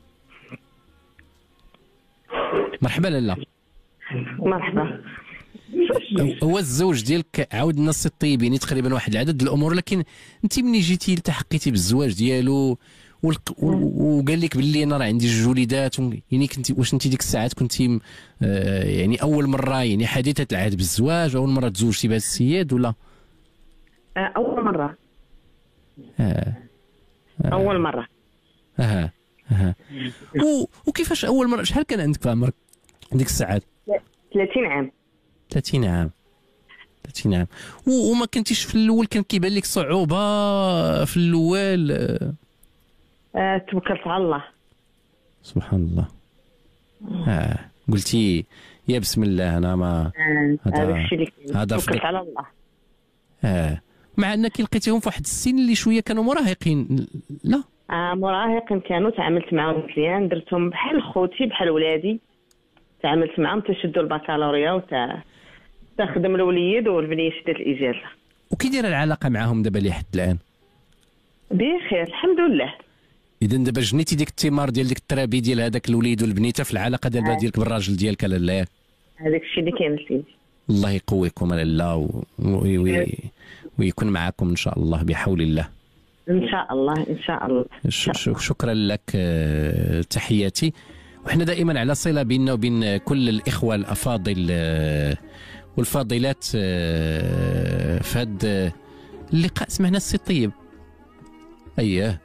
مرحبا لاله. مرحبا. هو الزوج ديالك عاودنا السي الطيب يعني تقريبا واحد العدد الامور، لكن انت ملي جيتي التحقيتي بالزواج ديالو وقال لك باللي انا راه عندي جوج وليدات، يعني كنتي واش انت ديك الساعات كنتي آه يعني اول مره يعني حديثه العهد بالزواج، اول مره تزوجتي بهذا السيد ولا؟ آه اول مره. آه. آه. اول مره. اها اها. وكيفاش اول مره؟ شحال كان عندك في عمرك ديك الساعات؟ ثلاثين عام. ثلاثين عام. ثلاثين عام. وما كنتيش في الاول كان كيبان لك صعوبه في الاول؟ آه توكلت على الله. سبحان الله. اه قلتي يا بسم الله انا ما هذا الشيء اللي هذا توكلت على الله. اه مع انك لقيتيهم في واحد السن اللي شويه كانوا مراهقين. لا اه مراهقين كانوا، تعاملت معاهم مزيان، درتهم بحال خوتي بحال ولادي، تعاملت معاهم تشدوا البكالوريا وتا تخدم الوليد والبنيه شدت الاجازه. وكي دايره العلاقه معاهم دابا لحد الان؟ بخير الحمد لله. اذا دابا جنيتي ديك الثمار ديال ديك الترابي ديال هذاك الوليد والبنيته في العلاقه دابا ديالك بالراجل ديالك لالا ياك؟ هذاك الشيء اللي كاين سيدي. الله يقويكم لالا و... وي... وي... ويكون معكم ان شاء الله بحول الله. ان شاء الله ان شاء الله. ش... ش... شكرا لك، تحياتي. وحنا دائما على صله بيننا وبين كل الاخوه الافاضل والفاضلات في هذا اللقاء. سمعنا السي الطيب. اييه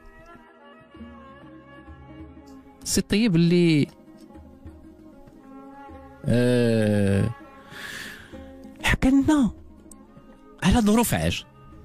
السي الطيب اللي أه حكى لنا على ظروف عاش،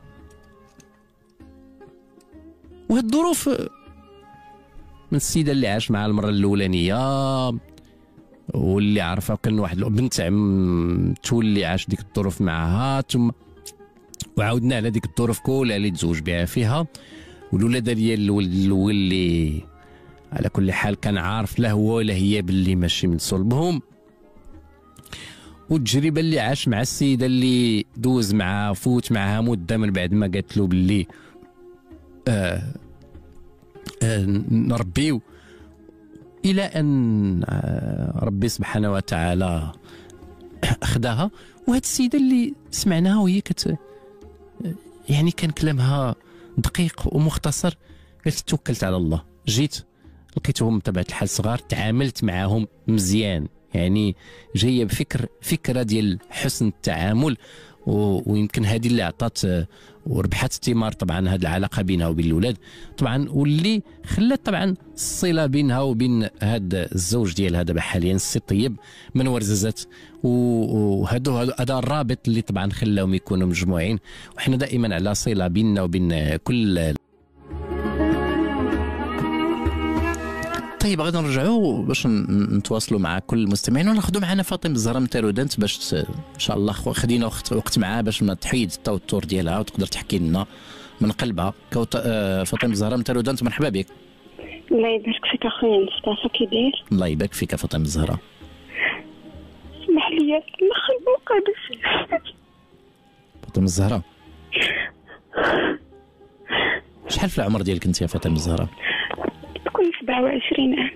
وهاد الظروف من السيده اللي عاش معها المره الاولانيه واللي عرفها كان واحد بنت عم تولي عاش ديك الظروف معها، ثم وعاودنا على ديك الظروف كلها اللي تزوج بها فيها، والولاده ديال الولد الاول اللي على كل حال كان عارف لا هو ولا هي باللي ماشي من صلبهم، والتجربه اللي عاش مع السيده اللي دوز معها فوت معها مده من بعد ما قالت له باللي آه آه نربيو، الى ان آه ربي سبحانه وتعالى اخذها. وهاد السيده اللي سمعناها وهي كت يعني كان كلامها دقيق ومختصر، قالت توكلت على الله، جيت لقيتهم بطبيعه الحال صغار، تعاملت معاهم مزيان، يعني جايه بفكر فكره ديال حسن التعامل، ويمكن هذه اللي عطات وربحت الثمار طبعا هذه العلاقه بينها وبين الاولاد طبعا، واللي خلات طبعا الصله بينها وبين هذا الزوج ديالها دابا حاليا السي الطيب من ورززت، وهذا هذا الرابط اللي طبعا خلاهم يكونوا مجموعين، وحنا دائما على صله بيننا وبين كل. طيب غادي نرجعوا باش نتواصلوا مع كل المستمعين وناخذوا معنا فاطمه الزهراء من تيرودانت باش ان شاء الله خدينا وقت معها باش ما تحيد التوتر ديالها وتقدر تحكي لنا من قلبها. فاطمه الزهراء من تيرودانت، مرحبا بك. الله يبارك فيك اخويا مصطفى، كي داير؟ الله يبارك فيك فاطمه الزهراء. اسمح لي الاخر مقابل. فاطمه الزهراء شحال في العمر ديالك انت يا فاطمه الزهراء؟ تكون سبعة وعشرين عام.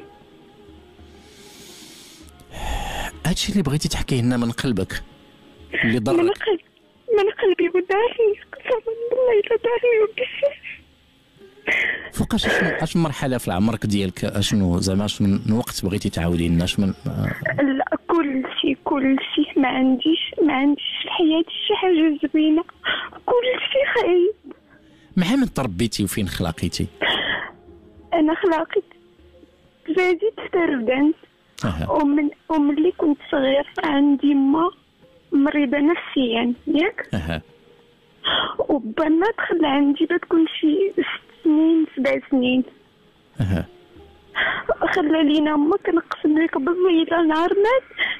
هادشي اللي بغيتي تحكيه لنا من قلبك اللي ضرك؟ من قلبي من قلبي ودارني، قسما بالله الا دارني وبزاف. فوقاش اش مرحله في عمرك ديالك؟ اشنو زعما اش من وقت بغيتي تعاودي لنا؟ اش من آه. لا كل شيء كل شيء ما عنديش ما عنديش في حياتي شي حاجه زوينه، كل شيء خايب. مع من تربيتي وفين خلاقيتي؟ انا خلاقيت زاديت في تيرودانت. أه. ومن وملي كنت صغير عندي ما مريضه نفسيا ياك. اها. وبنا دخل عندي بتكون شي ست سنين سبع سنين. اها. خلى لينا ما كنقسم لك بالله الا نهار مات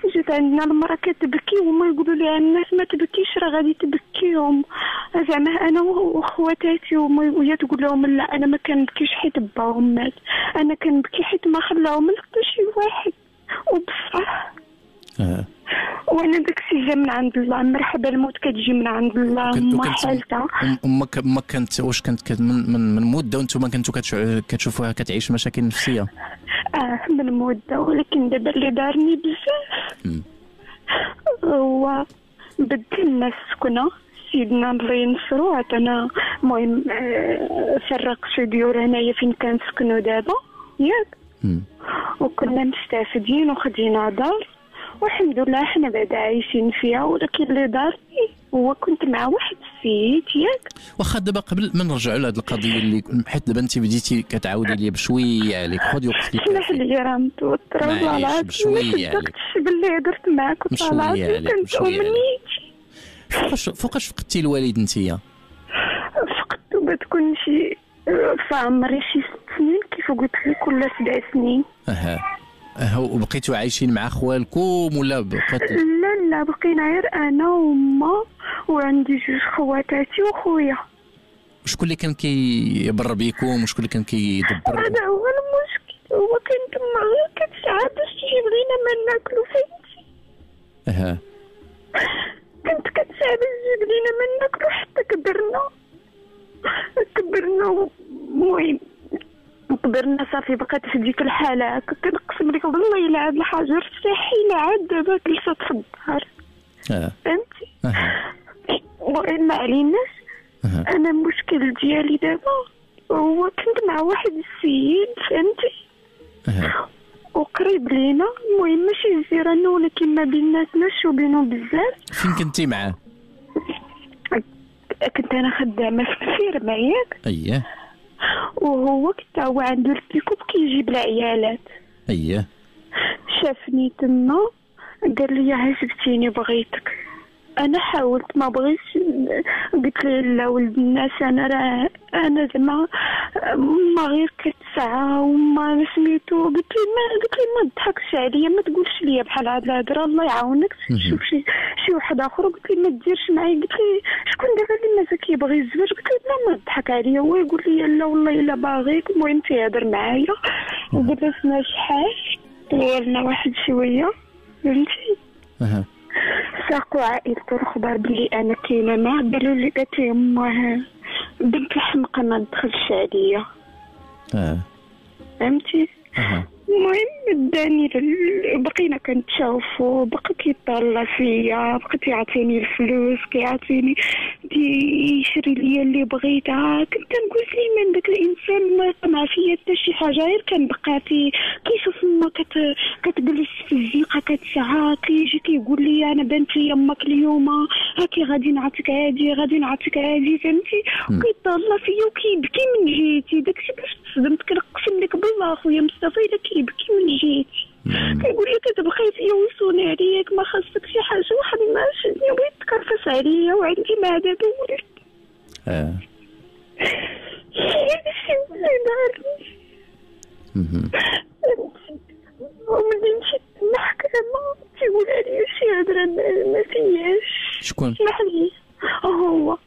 جات عندنا المراه كتبكي وهما يقولوا لها الناس ما تبكيش راه غادي تبكيهم، زعما انا وخواتاتي وهي تقول لهم لا انا ما كنبكيش حيت باهم مات، انا كنبكي حيت ما خلاهم حتى شي واحد. وبصح اه وانا داكشي جا من عند الله، مرحبا الموت كتجي من عند الله. ما حالتها امك امك كانت واش كانت من من, من مده وانتم كنتوا كتشوفوها كتعيش مشاكل نفسيه؟ اه من مده، ولكن دابا اللي دارني بزاف هو بدلنا السكنه. سيدنا الله ينصرو عطانا المهم فرق شي ديور هنايا فين كنسكنوا دابا ياك، وكنا مستافدين وخدينا دار والحمد لله حنا بعدا عايشين فيها. ولكن اللي دارني هو كنت مع واحد السيد ياك. واخا دابا قبل ما نرجعوا لهاد القضيه اللي حيت دابا انت بديتي كتعاودي لي بشويه عليك، خذي وقتك. اسمح لي راه متوتره والله العظيم، بشويه عليك باللي هضرت معاك وطلعت كنت امنيتي. فوقاش فوقاش فقدتي الوالد نتيا؟ فقدتو بتكون شي في عمري شي ست سنين كيف قلت لك ولا سبع سنين. اها اها وبقيتوا عايشين مع خوالكم ولا بقيت؟ لا لا بقينا غير انا وما وعندي جوج خواتاتي وخويا. شكون اللي كان كيبر بيكم وشكون اللي كان كيدبر؟ هذا هو المشكل، هو كان تما غير كتسعى باش تجيب لينا ما ناكلو فهمتي. اها كنت كتسعى باش تجيب لينا ما ناكلو حتى كبرنا كبرنا المهم كبرنا صافي بقات في ديك الحاله هكا. كنقسم لك بالله الا هاد الحجر مستحيل عاد دابا جلست في الدار. اه فهمتي. اه المهم ما عليناش. انا المشكل ديالي دابا هو كنت مع واحد السيد فهمتي اه وقريب لينا، المهم ماشي جيران ولكن ما بيناتناش وبينو بزاف. فين كنتي معاه؟ كنت انا خدامه في الفيرما ياك. اييه. وهو كنت هو عنده البيكوب كيجيب العيالات. اييه. شافني تما قال لي عجبتيني بغيتك. انا حاولت ما بغيتش، قلت له لا ولد الناس انا راه انا زعما ما غير كتسعى وما سميتو. قلت له ما قلت له ما تضحكش عليا، ما تقولش ليا بحال هاد الهضره الله يعاونك شوف شي شي واحد اخر. قلت له ما ديرش معايا. قلت له شكون دابا اللي مازال كيبغي الزواج؟ قلت له لا ما تضحك عليا. هو يقول لي لا والله الا باغيك. المهم تيهضر معايا وجلسنا شحال طولنا واحد شويه فهمتي. اها ساقوا عائلته الخبر بلي انا كاينه معاه. قالوا لي قالت لي امه بنت الحمقى ما تدخلش عليا. اه فهمتي. اها المهم داني بقينا كنتشافوا، بقى كيطلع فيا، بقى كيعطيني الفلوس كيعطيني يشري لي اللي بغيتها. كنت نقول لي من داك الانسان ما طمع فيا حتى شي حاجه، غير كنبقى في كيشوف ما كت كتجلس في الزنقه كتسعى كيجي كيقول لي انا بنت لي امك اليوم هاكي غادي نعطيك هادي غادي نعطيك هادي فهمتي. كيطلع فيا وكيبكي من جهتي. داكشي باش تصدمت. كنقسم لك بالله خويا مصطفى الا كيبكي من جهتي. كيقول لي كتبغي يوصوني عليك ما خاصك شي حاجه. واحد ما شدني بغيت تكرفس عليا وعندي مع دابا ولد. اه هادشي اللي دارني. وملي مشيت للمحكمة تيقول عليا شي هضرة ما فياش. شكون؟ اسمح لي هو.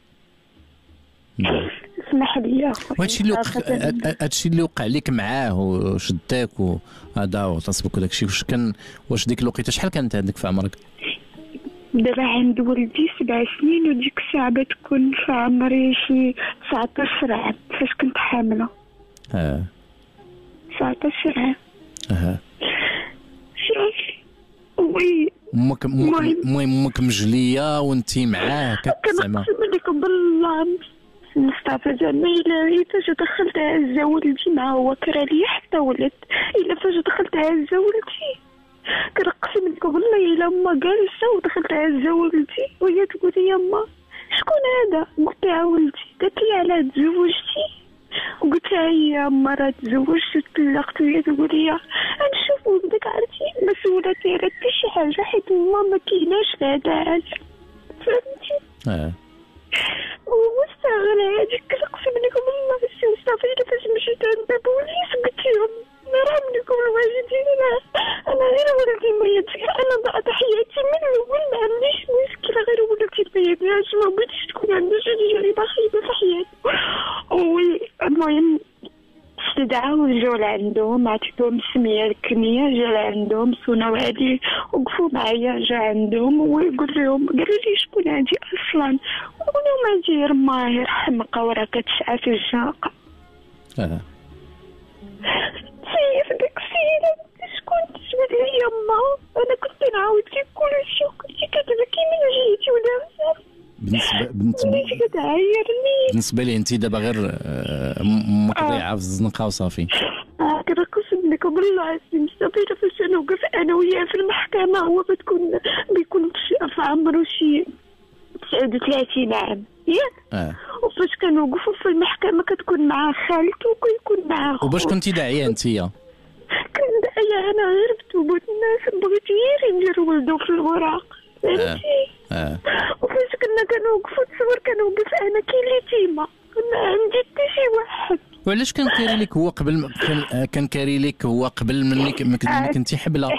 اسمح لي اخويا. وهادشي اللي وقع هادشي اللي وقع لك معاه وشداك وهذا وتصبك وداكشي واش كان واش ديك الوقيته شحال كانت عندك في عمرك؟ دابا عند ولدي سبع سنين وديك الساعة بتكون في عمري شي تسعطاش عام فاش كنت حاملة. اه تسعطاش عام. اها شوفي وي امك المهم امك مجليه وانتي معاه كتسمع. كنقسم لك بالله مصطفى زعما الا فاش دخلت هزه ولدي ما هو كرا لي حتى ولد. الا فاش دخلت هزه ولدي كنقسم لك بالله الا ما جالسه ودخلت هزه ولدي وهي تقول لي يما شكون هذا؟ قلت لها ولدي. قالت لي علاه تزوجتي؟ وقلت لها يا ما راه تزوجت وطلقت. وهي تقول لي نشوف ولدك عرفتي مسؤوله دايره حتى شي حاجه حيت ما ما كايناش في هذا العالم فهمتي. اه ومستغل هذيك كنقسم لكم بالله السي مصطفى الا فاش مشيت عند باب وليس قلت لهم نرحم لكم الواجدين انا انا غير ولدي مريض. انا ضعت استدعاو جاو لعندهم، عطيتهم السميه الكنيه، جا لعندهم صوناو عليه وقفوا معايا، جا عندهم ويقول لهم قالوا لي شكون عندي اصلا، وقال لهم عندي ماهر حمقى وراه كتشعى في الجاقه. اه سير ديك السيده شكون تجبد لي يما، انا كنت نعاود لك كلشي وكنتي كتبكي من جهتي ولا بزاف. بالنسبه بالنسبه كتعايرني بالنسبه لي انت دابا غير مقضيعه في الزنقه وصافي. اه كنقسم لك بالله العظيم صافي فاش نوقف انا وياه في المحكمه، هو بتكون بيكون في عمره شي تسعة وثلاثين عام ياك. اه وفاش كنوقفوا في المحكمه كتكون معاه خالته وكيكون معاه خوه. وباش كنتي داعيه انتيا؟ كنت داعيه انا غير بتوبه الناس، بغيت غير ندير ولدو في الوراق فهمتي. اه اه وفاش كنا كنوقفوا تصور كنوقف انا كيليتيما، ما عندي حتى شي واحد. وعلاش كان كاري لك هو قبل كان كان كاري لك هو قبل منك ملي كنتي حبله؟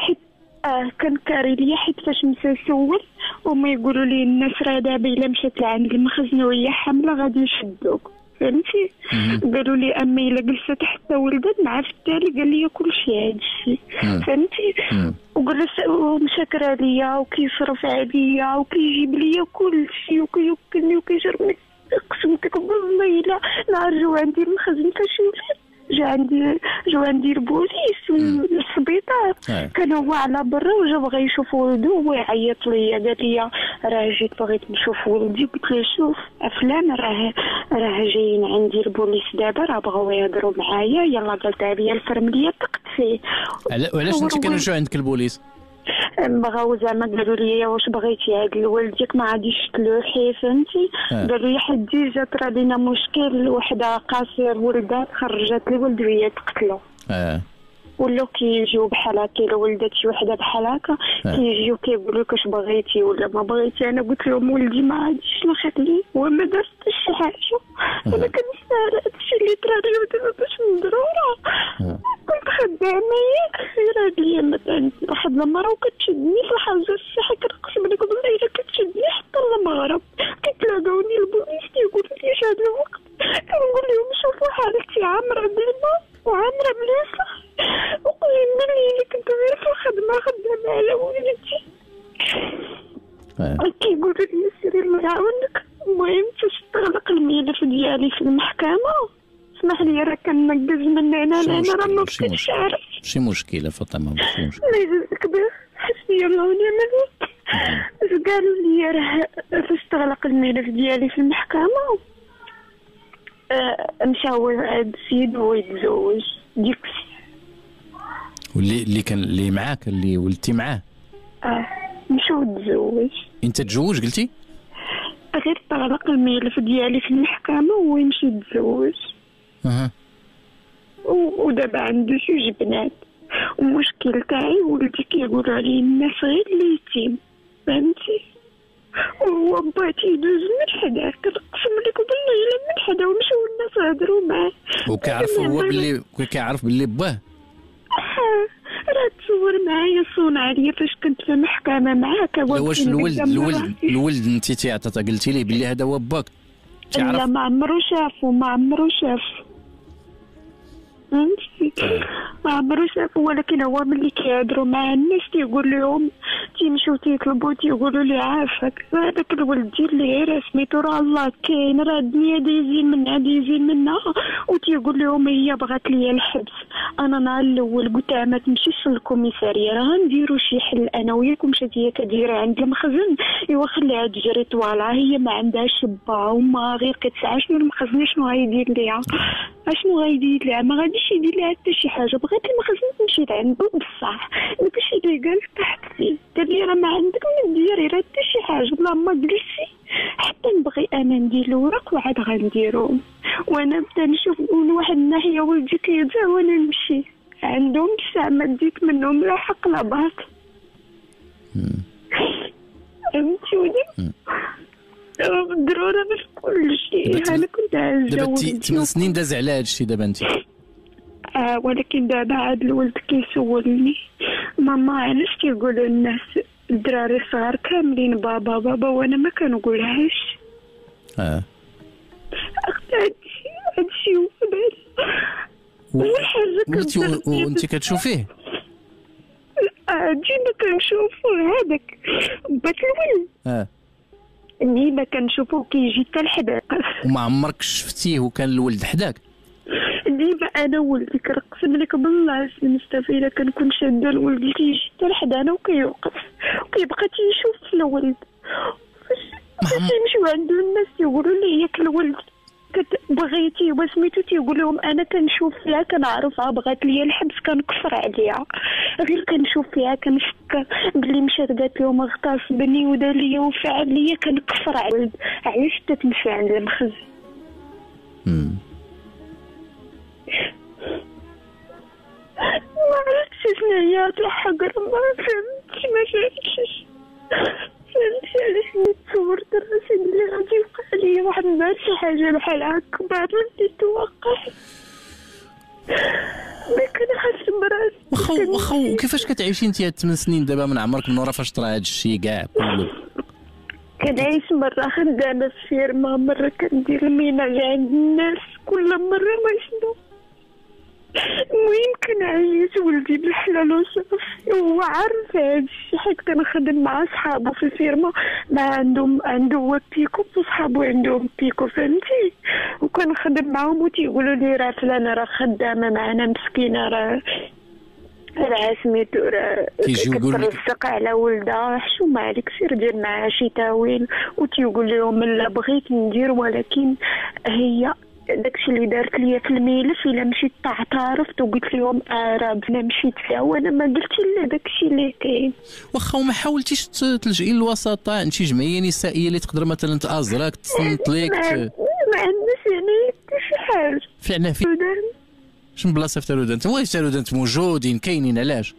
اه كان كاري لي حيت فاش مشى نسول هما يقولوا لي الناس راه دابا الا مشات لعند المخزن وهي حامله غادي يشدوك فهمتي. قالوا لي اما الا جلست حتى ولدت مع في التالي قال لي كلشي هادشي فهمتي. وجلس ومشاكر عليا وكيصرف عليا وكيجيب لي كلشي وكيوكلني وكيجرني. قسمتك بالله الا نهار جاو عندي المخزن فاش ولات جا عندي جاو عندي البوليس والسبيطار، كان هو على برا وجا بغى يشوف ولدو وهو يعيط ليا قال لي راه جيت بغيت نشوف ولدي. قلت له شوف فلان راه راه جايين عندي البوليس دابا راه بغاو يهضروا معايا يلا قالتها لي الفرمليه طقت فيه. وعلاش انت كانوا جاو عندك البوليس؟ بغاو زعما قالوا لي واش بغيتي هاد الولد ديالك ما غاديش تلوحي فهمتي. قالوا لي حدي جات راه لينا مشكل وحده قاصر ولدات خرجت الولد وهي تقتلو. اه ولاو كيجيو بحال هكا الا ولدات شي وحده بحال هكا كيجيو كيقولوا لك واش بغيتي ولا ما بغيتي. انا قلت لهم ولدي ما غاديش نخليه هو ما دار حتى شي حاجه، انا كنستاهل هادشي اللي طرا لي ودابا باش ندرورا. كنت خدامه ياك خير هاد الايامات عندي واحد المرا وكتشدني في الحاجه الصحه كنقسم لك بالله الا كتشدني حتى المغرب كيتلاقاوني البوليس كيقولوا لي اش هذا الوقت كنقول لهم شوفوا حالتي عامره بالماء وعامره بالوسخ وقولي لي كنت غير في الخدمه خدامه على ولدي. كيقولوا لي سيري الله يعاونك. المهم فاش تغلق الملف ديالي في المحكمه اسمح لي راه كننقز من هنا لهنا راه ما بقيتش عارف. ماشي مشكله فاطمه ماشي مشكله. الله يجزيك بخير حسبي الله ونعم الوكيل. قالوا لي راه فاش تغلق الملف ديالي في المحكمه آه مشاو هاد السيد هو يتزوج ديك واللي اللي كان اللي معاك اللي ولدتي معاه. اه مشاو تزوج. انت تزوج قلتي؟ غير تغلق الملف ديالي في المحكمه وهو يمشي يتزوج. اها ودابا عنده جوج بنات والمشكل تاعي ولدي كيقولوا عليه الناس غير اليتيم فهمتي. وهو با تيدوز من حداه كنقسم لك بالله الا من حداه ومشاو الناس هضروا معاه وكيعرف هو باللي كيعرف باللي باه. راه تصور معايا صونع عليا فاش كنت في المحكمه معاه. واش الولد الولد الولد انت تعطى قلتي ليه باللي هذا هو باك؟ تعرف لا ما عمرو شافو ما عمرو شاف فهمتي ما عمرو شافو. ولكن هو ملي كيهضروا مع الناس تيقول لهم تيمشيو تيطلبوا تيقولوا لي عافاك هذاك الولد ديال اللي غير سميتو راه الله كاين راه الدنيا دايزين منها دايزين منها. وتيقول لهم هي بغات ليا الحبس. انا نهار الاول قلت ما تمشيش للكوميساريه راه غنديروا شي حل انا وياك. مشات هي كديرها عند المخزن ايوا خليها تجري طوالها هي ما عندهاش با وما غير كتسعى شنو المخزن شنو غايدير ليها اشنو غايدير ليها ما غاديش يدير ليها حتى شي حاجه. بغات المخزن تمشي لعندو بصح داكشي اللي قال تحت فيه قال لي راه ما عندك ما ديري راه حتى شي حاجه بلا ما جلسي حتى نبغي انا ندير الورق وعاد غنديرهم. وانا بدا نشوف من واحد الناحيه ولدي كيرجع وانا نمشي عندهم بصح ما ديت منهم لا حق لا باطل فهمتيوني. ضرورة باش كل شيء. انا كنت عايزه دابا ثمان سنين داز على هذا الشيء دابا انت. اه ولكن دابا عاد الولد كيسولني ماما علاش كيقولوا الناس الدراري الصغار كاملين بابا بابا وانا ما كنقولهاش. اه هادشي هادشي هو وليتي وانت كتشوفيه؟ لا ديما كنشوفوه هذاك بات الولد اه ديما كنشوفوه كيجي حتى لحداك. وما عمرك شفتيه وكان الولد حداك؟ ديما انا ولدي كنقسم لك بالله سي مصطفى الا كنكون شاده الولد كيجي حتى لحدانا وكيوقف وكيبقى تيشوف في الولد. فاش يمشيو عنده الناس يقولوا لي ياك الولد بغيتي وسميتو تيقول لهم انا كنشوف فيها كنعرفها بغات ليا الحبس كنكفر عليها غير كنشوف فيها كنفكر بلي مشات قالت لهم اغتصبني ودار ليا وفعل ليا كنكفر على الولد. علاش تتمشي عند المخزن؟ ما عرفتش شنو هي الحقر ما فهمتش ما فهمتش فهمتي علاش تصورت راسي بلي غادي يوقع ليا واحد النهار شي حاجه بحال هكا بعد ما نتوقع ما كنحس براسي. واخا واخا وكيفاش كتعيشي انت هاد ثمان سنين دابا من عمرك من ورا فاش طرا هاد الشيء كاع كله؟ كنعيش مرة خدامة في فيرما، مرة كندير الميناج عند الناس، كل مرة ما شنو. المهم كنعيش ولدي بالحلال وصافي، وهو عارف هادشي حيت كنخدم مع صحابو في الفيرما، ما عندهم عنده هو بيكو وصحابو عندهم بيكو فهمتي، وكنخدم معاهم وتيقولوا لي راه فلانة راه خدامة معنا مسكينة راه راه سميتو راه كترزق على ولدها حشومة عليك سير دير معاها شي تاويل، وتيقول لهم لا بغيت ندير ولكن هي داكشي اللي دارت ليا في الملف الا مشيت تعترفت وقلت لهم اه راه انا مشيت فيها وانا ما قلت لا داكشي اللي كاين. واخا وما حاولتيش تلجئي للوساطه عند شي جمعيه نسائيه اللي تقدر مثلا تازرك تصنت لك؟ ما عندناش يعني حتى شي حاجه فعلا في شنو بلاصه في تارودان؟ واش تارودان موجودين كاينين علاش؟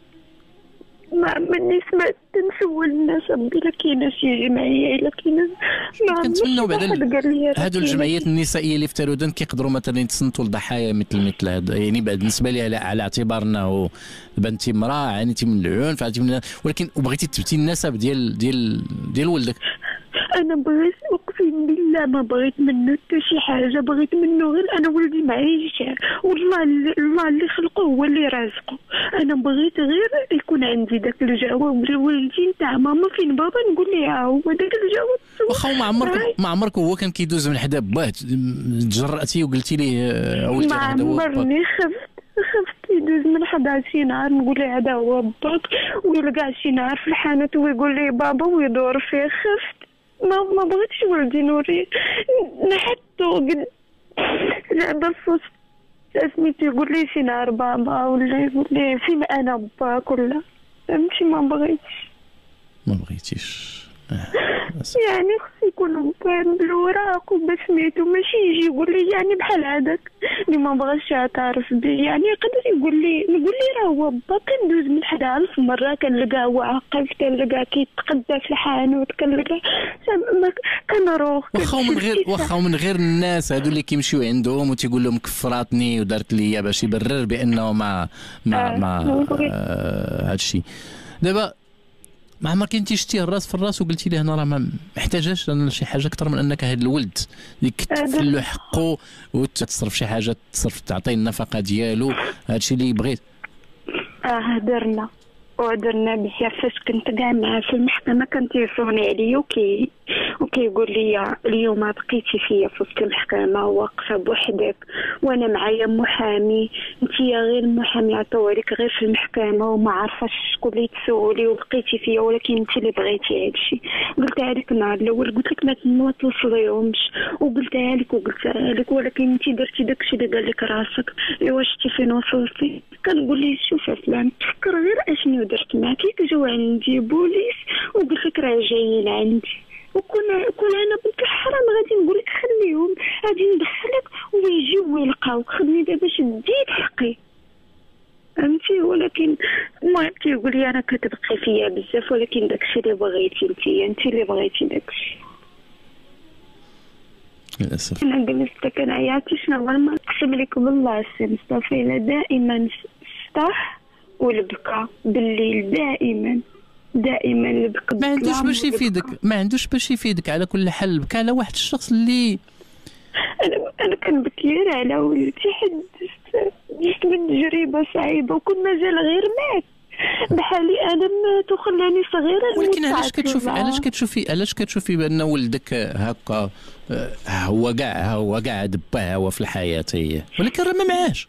ما مانيش ما تنسول الناس بلا كاينه شي جمعيه الا كاينه كنتمنوا بعد هادو الجمعيات النسائيه اللي في تارودان كيقدروا مثلا يتصنتوا لضحايا مثل مثل هذا، يعني بعد بالنسبه لي على, على اعتبار انه بنتي امراه عانيتي من العنف عانيتي من، ولكن وبغيتي تثبتي النسب ديال ديال ديال ولدك. انا بغيت اقسم بالله ما بغيت منه حتى شي حاجه، بغيت منه غير انا ولدي معيش والله الله اللي خلقه هو اللي رازقه، انا بغيت غير يكون عندي داك الجواب لولدي نتاع ماما فين بابا نقول ليه ها هو داك الجواب. واخا ما عمرك ما عمرك هو كان كيدوز من حدا باه تجرأتي وقلتي ليه ولدي هذا هو؟ ما عمرني خفت خفت يدوز من حدا شي نهار نقول ليه هذا هو باك ويلقى شي نهار في الحانوت ويقول لي بابا ويدور فيه. خفت ما ما بغيتش ولدي نوري نحطو قد لعبه في وسط سميتو يقول لي شي نهار بابا ولا يقول لي فين انا باك ولا فهمتي. ما بغيتش ما بغيتيش يعني خصو يكون فاهم بالوراق وبسميتو ماشي يجي يقول لي يعني بحال هذاك اللي ما بغاش يعترف بيه، يعني يقدر يقول لي نقول لي راه هو با كندوز من حدا ألف مره كنلقاه هو عاقل كنلقاه كيتقدى في الحانوت كنلقاه كنروح واخا من غير واخا من غير الناس هادو اللي كيمشيو عندهم وتيقول لهم كفراتني ودارت ليا باش يبرر بانه ما ما ما هذا الشيء. دابا ما عمرك انت شتيه الراس في الراس وقلتي ليه انا راه ما محتاجاش انا شي حاجه اكثر من انك هذا الولد اللي كتفل له حقه وتصرف شي حاجه تصرف تعطيه النفقه ديالو هذا الشيء اللي بغيت؟ اه هدرنا وهدرنا بزاف فاش كنت كاع معاه في المحكمه كان تيصوني عليا وكي وكيقول لي اليوم بقيتي فيا في وسط المحكمه واقفه بوحدك وانا معايا محامي، انت غير المحامي عطوه لك غير في المحكمه وما عارفاش شكون اللي تسولي وبقيتي فيا ولكن انت اللي بغيتي هادشي. قلتها لك النهار الاول قلت لك ما توصليهمش وقلتها لك وقلتها لك ولكن انت درتي داكشي اللي قال لك راسك. ايوا شتي فين وصلتي؟ كنقول ليه شوف فلان تفكر غير اشنو درت معاك، جاو عندي بوليس وقلت لك راه جايين عندي وكون كون انا قلت الحرام غادي نقول لك خليهم غادي ندخلك ويجيو ويلقاوك خدني دابا شديت حقي فهمتي. ولكن المهم تيقول لي انا كتبقي فيا بزاف ولكن داكشي اللي بغيتي انت انت اللي بغيتي داكشي. للاسف انا جلست كنعيط شنو ما نقسم لكم بالله سي مصطفى دائما صح والبكا بالليل دائما دائما البكا. ما عندوش باش يفيدك ما عندوش باش يفيدك على كل حال بكى على واحد الشخص اللي انا انا كنبكي على ولدي حد من تجربه صعيبه، وكل ما جا غير مات بحالي انا مات وخلاني صغيره. ولكن علاش كتشوفي علاش كتشوفي علاش كتشوفي بان ولدك هكا هو كاع هو كاع دباه هو في الحياه هي، ولكن راه ما معاش،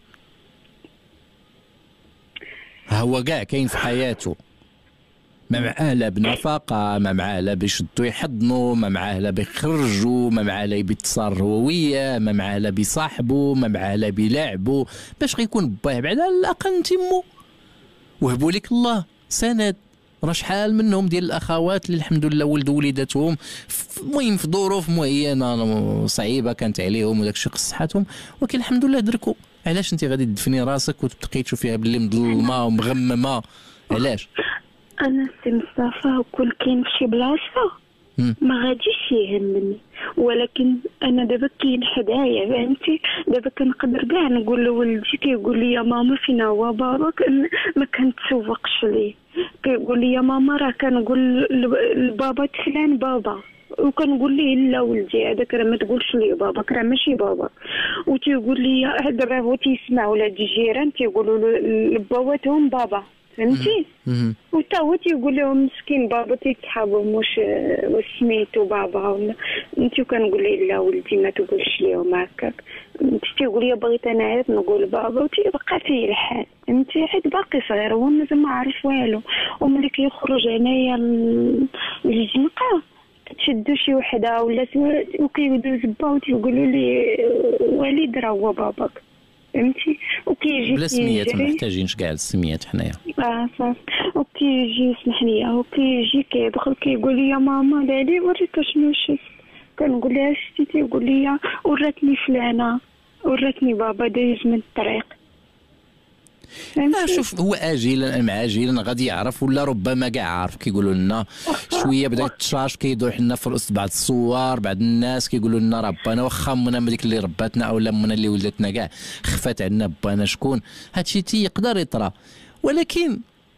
هو كاع كاين في حياته، ما معاه لا بنفقه، ما معاه لا بيشدو يحضنوا، ما معاه لا بيخرجوا، ما معاه لا بيتصار هو وياه، ما معاه لا بيصاحبوا، ما معاه لا بيلاعبوا، باش غيكون باه بعد على الاقل انت مو وهبوا لك الله سند. راه شحال منهم ديال الاخوات اللي الحمد لله ولدوا وليداتهم المهم في ظروف معينه صعيبه كانت عليهم وداك الشيء خص صحتهم، ولكن الحمد لله دركوا. علاش انت غادي تدفني راسك وتبقي تشوفيها باللي مظلمه ومغممه؟ علاش؟ انا سي مصطفى وكل كاين فشي بلاصه ما غاديش يهمني، ولكن انا دابا كاين حدايا فهمتي. دابا كنقدر كاع نقول لولدي كيقول لي يا ماما فين هو بابا، كن ما كنتسوقش ليه، كيقول لي يا ماما راه كنقول لبابا فلان بابا، وكنقول ليه لا ولدي هذاك راه ما تقولش ليه بابا راه ماشي بابا. وتيقول لي دابا هو تيسمع ولاد الجيران تيقولوا لبواتهم بابا فهمتي. وتا هو تيقول لهم مسكين بابا تيتحابهم واش واش سميتو بابا ولا انت. كنقول ليه لا ولدي ما تقولش ليهم هكاك. انت تيقول لي بغيت انا عاد نقول بابا، وتيبقى فيه الحال فهمتي. حيت باقي صغير هو مازال ما عارف والو، وملي كيخرج هنايا للزنقه تشدو شي وحده ولا وكيبداو يزباو تيقولوا لي وليد راه هو باباك فهمتي. وكيجي بلا سميات ما محتاجينش كاع السميات حنايا. اه صافي. وكيجي سمح لي وكيجي كيدخل كيقول لي يا ماما لالي وريك شنو شفت. كنقول لها شتي؟ تيقول لي وراتني فلانه وراتني بابا دايز من الطريق. لا شوف هو اجلا ام عاجلا غادي يعرف، ولا ربما كاع عارف. كيقولوا لنا شويه بدا يتشاش كيدوح لنا في رؤوس بعض الصور، بعض الناس كيقولوا لنا راه بانا واخا امنا ديك اللي رباتنا اولا امنا اللي ولدتنا كاع خفات عندنا بانا شكون. هادشي تيقدر يطرا، ولكن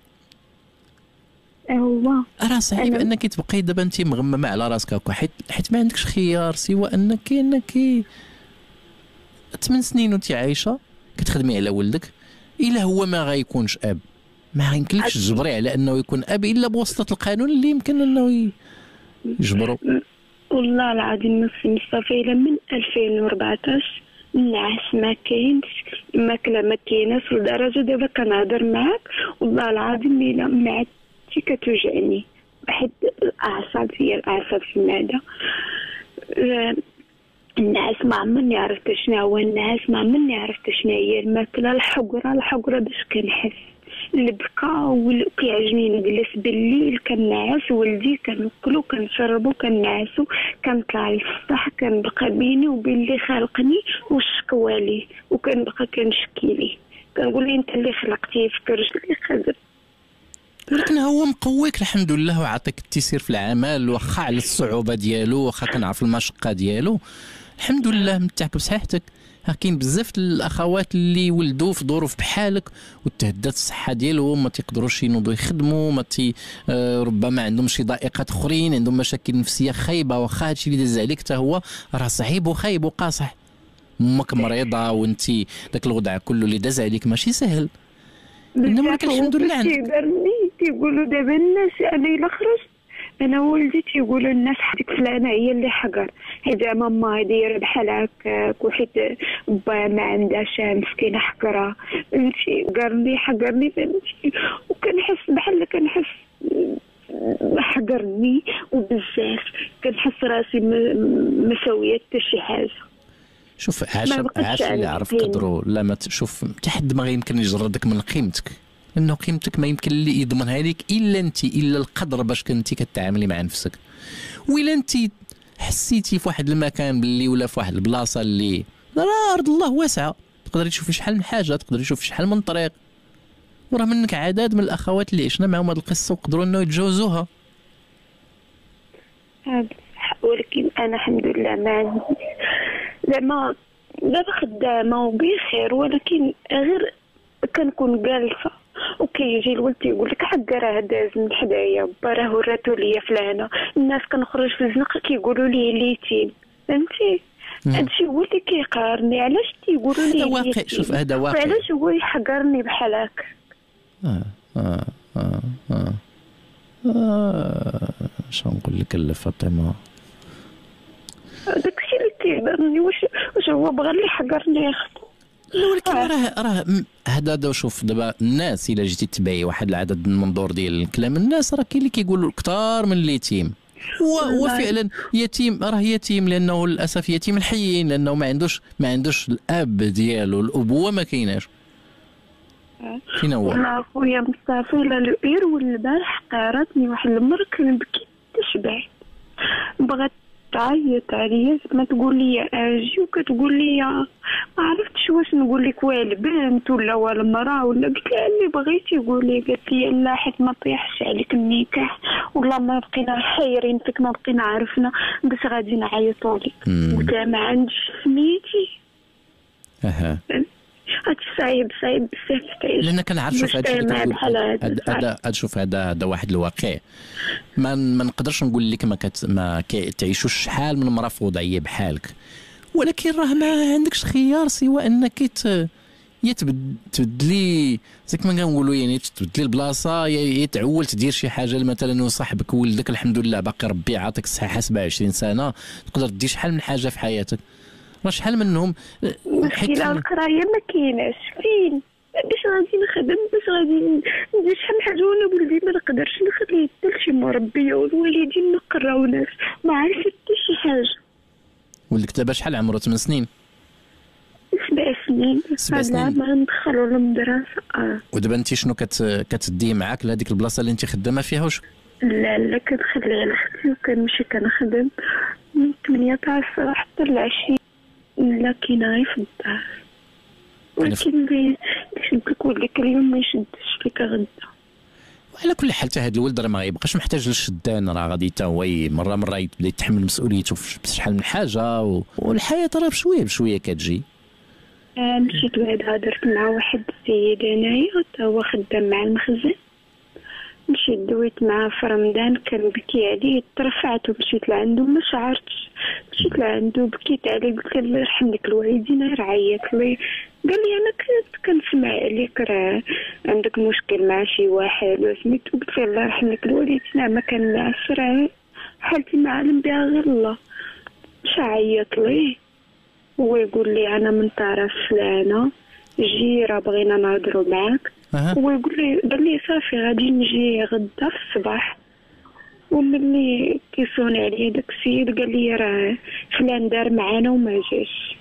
هو راه صعيب انك تبقاي دابا انت مغممه على راسك هكا، حيت حيت ما عندكش خيار سوى انك انك ثمان سنين وانت عايشه كتخدمي على ولدك. الا هو ما غيكونش اب ما يمكنلكش تجبري على انه يكون اب الا بواسطه القانون اللي يمكن انه يجبروا. والله العظيم نصي مصطفى الا من ألفين وأربعطاش النعاس ما كاينش، الماكله ما كايناش، لدرجه دابا كنهضر معاك والله العظيم الا ما عادتي كتوجعني حيت الاعصاب هي الاعصاب في المعده. الناس ما عمرني عرفت شنو هو الناس، ما عمرني عرفت شنو هي الماكله. الحقره الحقره باش كنحس البكا وكيعجبني نجلس بالليل كنعس ولدي كناكلو كنشربو كنعسو كنطلع للسطح كنبقى بيني وبين اللي خلقني والشكوى ليه، وكنبقى كنشكي ليه كنقول ليه انت اللي خلقتيه في كرش اللي قادر. ولكن هو مقويك الحمد لله وعطيك التيسير في العمل، واخا على الصعوبه ديالو واخا كنعرف المشقه ديالو الحمد لله متعك بصحتك. كاين بزاف الاخوات اللي ولدوا في ظروف بحالك وتهدات الصحه ديالهم، ما تيقدروش ينوضوا يخدموا، ما تي آه ربما عندهم شي ضائقات اخرين، عندهم مشاكل نفسيه خايبه، واخا هادشي اللي داز عليك حتى هو راه صعيب وخايب وقاصح. امك مريضه وانت داك الوضع كله اللي داز عليك ماشي سهل. انما لك الحمد لله تيقدرني تيقولوا دابا الناس انا الا خرجت انا ولدي تيقولوا الناس حديك فلانه هي اللي حقر، حيت زعما ما دايره بحال هكاك وحيت با ما عندهاش مسكينه حقره فهمتي. قرني حقرني فهمتي، وكنحس بحال كنحس حقرني وبزاف كنحس راسي ما سويت حتى شي حاجه. شوف عاش عاش اللي عرف قدرو. لا ما تشوف حتى حد ما يمكن يجردك من قيمتك، لانه قيمتك ما يمكن اللي يضمنها لك الا انت، الا القدر باش كنتي كتعاملي مع نفسك. وإلا انت حسيتي في واحد المكان باللي ولا في واحد البلاصه اللي راه ارض الله واسعه، تقدري تشوفي شحال من حاجه، تقدري تشوفي شحال من طريق، وراه منك عدد من الاخوات اللي عشنا معهم هذه القصه وقدروا انه يتجاوزوها. ولكن انا الحمد لله ما عندي زعما دابا خدامه وبخير، ولكن غير كنكون جالسه وكيجي الولد تيقول لك حقا راه داز من حدايا با راه وراتو ليا فلانه. الناس كنخرج في الزنقه كيقولوا لي ليتين فهمتي، هادشي هو اللي كيقهرني. علاش تيقولوا لي هذا واقع؟ شوف هذا واقع. علاش هو يحقرني بحال هكا؟ اه اه اه اه اه شنو نقول لك فاطمه، داكشي اللي كيهضرني. واش واش هو بغى اللي يحقرني اختو؟ ولكن راه راه هذا دا شوف دابا الناس الا جيتي تبعي واحد العدد من المنظور ديال الكلام الناس، راه كاين اللي كيقولوا كثار من اليتيم. هو هو فعلا يتيم، راه يتيم لانه للاسف يتيم الحيين، لانه ما عندوش ما عندوش الاب ديالو، الابوه ما كايناش. فين هو؟ انا خويا مصطفى لا البير والبارح قارتني واحد المره كنبكي تشبعت، بغات تعيط عليا ما تقول لي اجي، وكتقول لي ما عرفتش واش نقول لك واه البنت ولا واه المراه ولا. قلت لها اللي بغيتي قولي. قالت لي لا حيت ما طيحش عليك النكاح والله ما بقينا حايرين فيك، ما بقينا عرفنا باش غادي نعيطوا لك. قلت لها ما عنديش سميتي. اها هادشي صعيب صعيب بزاف تعيش، لان كنعرف شوف هادشي اللي كتقول هذا هذا شوف هذا هذا واحد الواقع. ما ما نقدرش نقول لك ما كت ما تعيشوش شحال من مراه فوضعيه بحالك، ولكن راه ما عندكش خيار سوى انك يا تبدلي زيك ما كنقولوا، يعني تبدلي البلاصه، يا تعول تدير شي حاجه مثلا وصاحبك ولدك الحمد لله باقي ربي عاطيك الصحه سبعة وعشرين سنه، تقدر دير شحال من حاجه في حياتك. راه شحال منهم المشكله القرايه ما كايناش فين باش غادي نخدم، باش غادي ندير شحال من حاجه وانا ولدي ما نقدرش نخليه حتى لشي مربيه، والوالدين ما قراوناش ما عرفت حتى شي حاجه. ولدك دابا شحال عمره؟ ثمان سنين؟ سبع سنين. سبع سنين ما ندخلوا للمدرسه. اه ودابا انت شنو كت كتدي معاك لهذيك البلاصه اللي انت خدامه فيها؟ واش لا لا كنخليها لختي وكنمشي كنخدم من ثمانية تاع الصباح حتى العشيه. لا كاينه غير في الدار، ولكن اللي يشد لك ولدك اليوم ما يشدش لك غدا. وعلى كل حال حتى هذا الولد راه ما غيبقاش محتاج للشدان، راه غادي حتى هو مره مره يبدا يتحمل مسؤوليته في شحال من حاجه، و... والحياه راه بشويه بشويه كتجي. آه مشيت بعدا درت مع واحد السيد انايا حتى هو خدام مع المخزن، مشيت دويت معاه في رمضان كنبكي عليه، ترفعت ومشيت لعندو ما شعرتش، مشيت لعندو بكيت عليه قلت له الله يرحم لك الوالدين. غير عيط لي قال لي انا كنت كنسمع عليك راه عندك مشكل مع شي واحد سميتو. قلت له الله يرحم لك الوالدين ما كان نعس، راه حالتي ما علم بها غير الله. مش عيط لي هو يقول لي انا من طرف فلانه جي راه بغينا نهضروا معاك. أه. هو يقول لي قال لي صافي غادي نجي غدا في الصباح. وملي كيصوني عليا داك السيد قال لي راه فلان دار معانا وما جاش،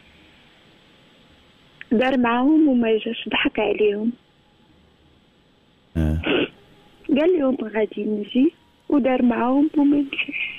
دار معاهم وما جاش، ضحك عليهم. أه. قال لهم غادي نجي ودار معاهم وما جاش.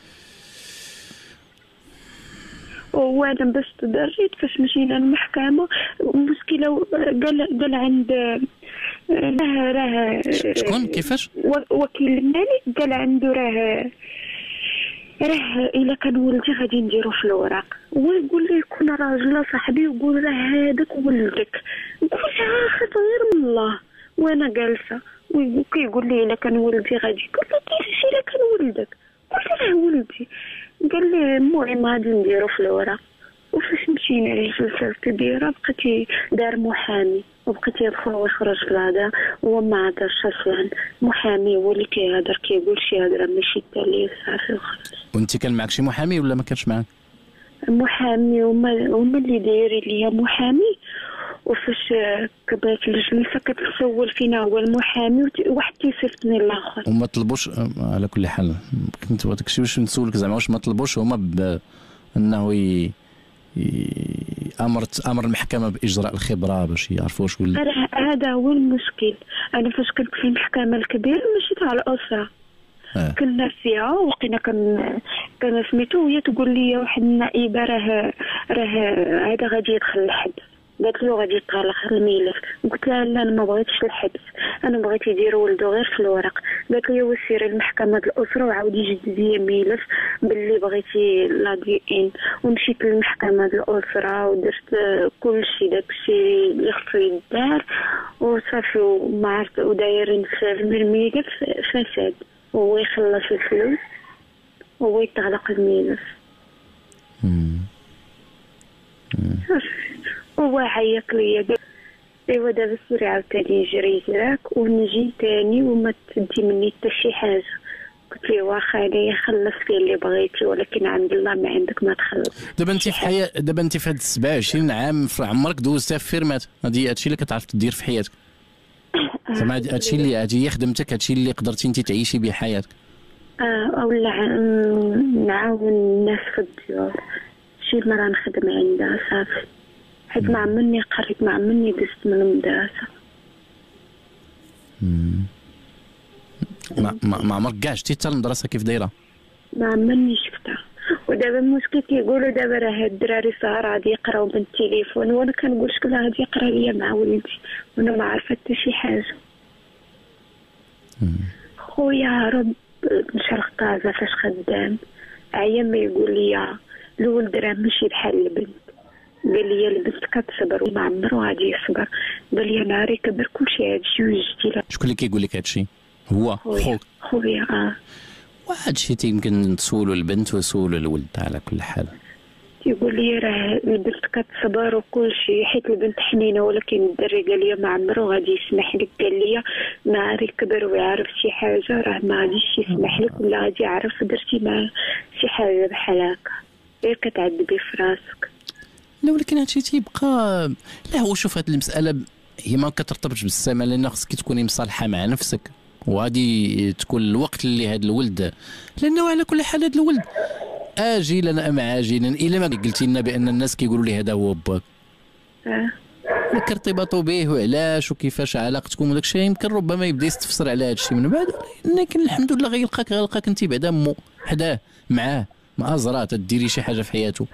وانا باش تدرجت فاش مشينا المحكمه المشكله قال قال عند راه راه شكون كيفاش وكيل الملك قال عنده راه راه الا كان ولدي غادي نديرو في الوراق. ويقول لي يكون راجل صاحبي ويقول راه هذاك ولدك. نقول له خاف غير من الله وانا جالسه، وكيقول لي الا كان ولدي غادي. قلت له كيفاش الا كان ولدك؟ قلت له راه ولدي. قال لي المهم غادي نديرو في الوراق. وفاش مشينا للجلسه الكبيره بقيت دار محامي وبقيت يدخل ويخرج في الهضره وهو ما هضرش اصلا. محامي هو اللي كيهضر كيقول شي هضره ماشي تالي صافي وخرج. وانت كان معك شي محامي ولا ما كانش معك؟ محامي هما هما اللي دايرين ليا محامي. وفاش كبرت الجلسه كتسول فينا هو المحامي وواحد تيصيفطني الاخر. وما طلبوش على كل حال كنت هذاك الشيء باش نسولك زعما واش ما طلبوش هما بانه ي... امرت امر المحكمه باجراء الخبره باش يعرفوا واش ولا. هذا هو المشكل. انا فاش كنت في المحكمه الكبيره مشيت على الاسره. آه. كنا فيها وقينا كان كان سميتو وهي تقول لي واحد النائبه راه راه هذا غادي يدخل الحبس. قالت له غادي يطلق الملف. قلت لها لا انا ما بغيتش الحبس، انا بغيت يديروا ولده غير في الورق. قالت لي وسيري لمحكمه الاسره وعاودي جددي لي ملف باللي بغيتي لا دي ان. ومشيت لمحكمه الاسره ودرت كل شيء داكشي اللي خصو يدار وصافي وما عرفت ودايرين في الملف فساد وهو يخلص الفلوس وهو يطلق الملف. هو عيط ليا ايوا دابا سيري عاوتاني نجري هناك ونجي تاني وما تدي مني حتى شي حاجه. قلت ليه واخا انايا خلصت لي اللي بغيتي ولكن عند الله ما عندك ما تخلص. دابا انت في حياه دابا انت في هاد سبعة وعشرين عام في عمرك دوزتها في فيرمات، هادي هادشي اللي كتعرف دير في حياتك زعما هادشي اللي هادي هي خدمتك، هادشي اللي قدرتي انت تعيشي به حياتك. اه ولا نعاون الناس في الديور، شي مرة نخدم عندها صافي، حيت ما عمرني قريت ما عمرني دزت من المدرسة. ما ما, ما عمرك كاع شتي حتى المدرسة كيف دايرة؟ ما عمرني شفتها. ودابا المشكل كيقولوا دابا راه هاد الدراري صغار غادي يقراو من التليفون، وانا كنقول شكون غادي يقرا ليا مع ولدي وانا ما عارفه حتى شي حاجه. خويا رب من شرق طازه فاش خدام عيا ما يقول لي الولد راه ماشي بحال البنت، قال لي البنت كتصبر وما عمرو غادي يصبر، قال لي نهاري كبر كلشي هادشي وجدتي له. شكون اللي كيقول لك هادشي؟ هو خوك؟ خويا اه. وهادشي يمكن تسولوا البنت وسولوا الولد على كل حال. يقول لي راه البنت كتصبر وكل شيء حيت البنت حنينه، ولكن الدري قال لي ما عمرو غادي يسمح لك، قال لي نهار يكبر ويعرف شي حاجه راه ما غاديش يسمح لك ولا غادي يعرف درتي مع شي حاجه بحال هكا، غير كتعذبي في راسك. لا ولكن هادشي تيبقى لا هو شوف هاد المساله هي ما كترتبطش بالسما، لان خصك تكوني مصالحه مع نفسك وغادي تكون الوقت اللي هذا الولد، لانه على كل حال هذا الولد اجلا ام عاجلا الا ما قلتي لنا بان الناس كيقولوا لي هذا هو باك اه لك ارتباطوا به وعلاش وكيفاش علاقتكم وداك الشيء، يمكن ربما يبدا يستفسر على هذا الشيء من بعد، لكن الحمد لله غيلقاك غيلقاك انت بعدا مو حداه معاه مع ازرات ديري شي حاجه في حياته.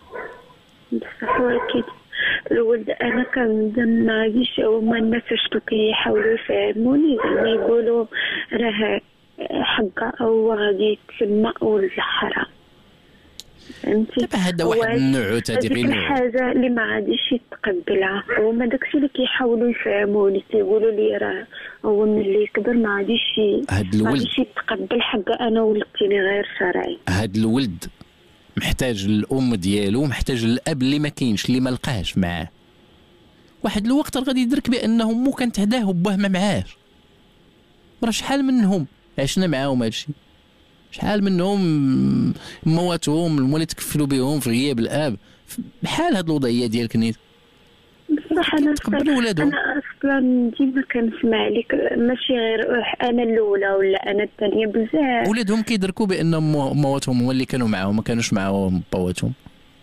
بصح ولكن الولد انا كنظن ما غاديش هما الناس شتو كيحاولوا يفهموني زعما يقولوا راه حقا هو غادي يتسمى ولد الحرام، فهمتي؟ دابا هذا واحد النوع تاع غير نوع الحاجه اللي ما غاديش يتقبلها، هما داكشي اللي كيحاولوا يفهموني كيقولوا لي راه هو ملي يكبر ما غاديش هاد الولد ما غاديش يتقبل حقا انا ولدتيني غير شرعي. هاد الولد محتاج الام ديالو، محتاج الاب اللي ما كاينش اللي ما لقاهش معاه. واحد الوقت غادي يدرك بانه مو كانت هداه وباه ما معاش. راه شحال منهم عشنا معاهم هادشي، شحال منهم مواتهم المولي تكفلوا بهم في غياب الاب، بحال هاد الوضعيه ديالك نيت. بصح انا تقبلوا ولادهم. انا اصلا ديما كنسمع لك ماشي غير انا الاولى ولا انا الثانيه، بزاف ولادهم كيدركوا بان مواتهم هما اللي كانوا معاهم ما كانوش معاهم باواتهم.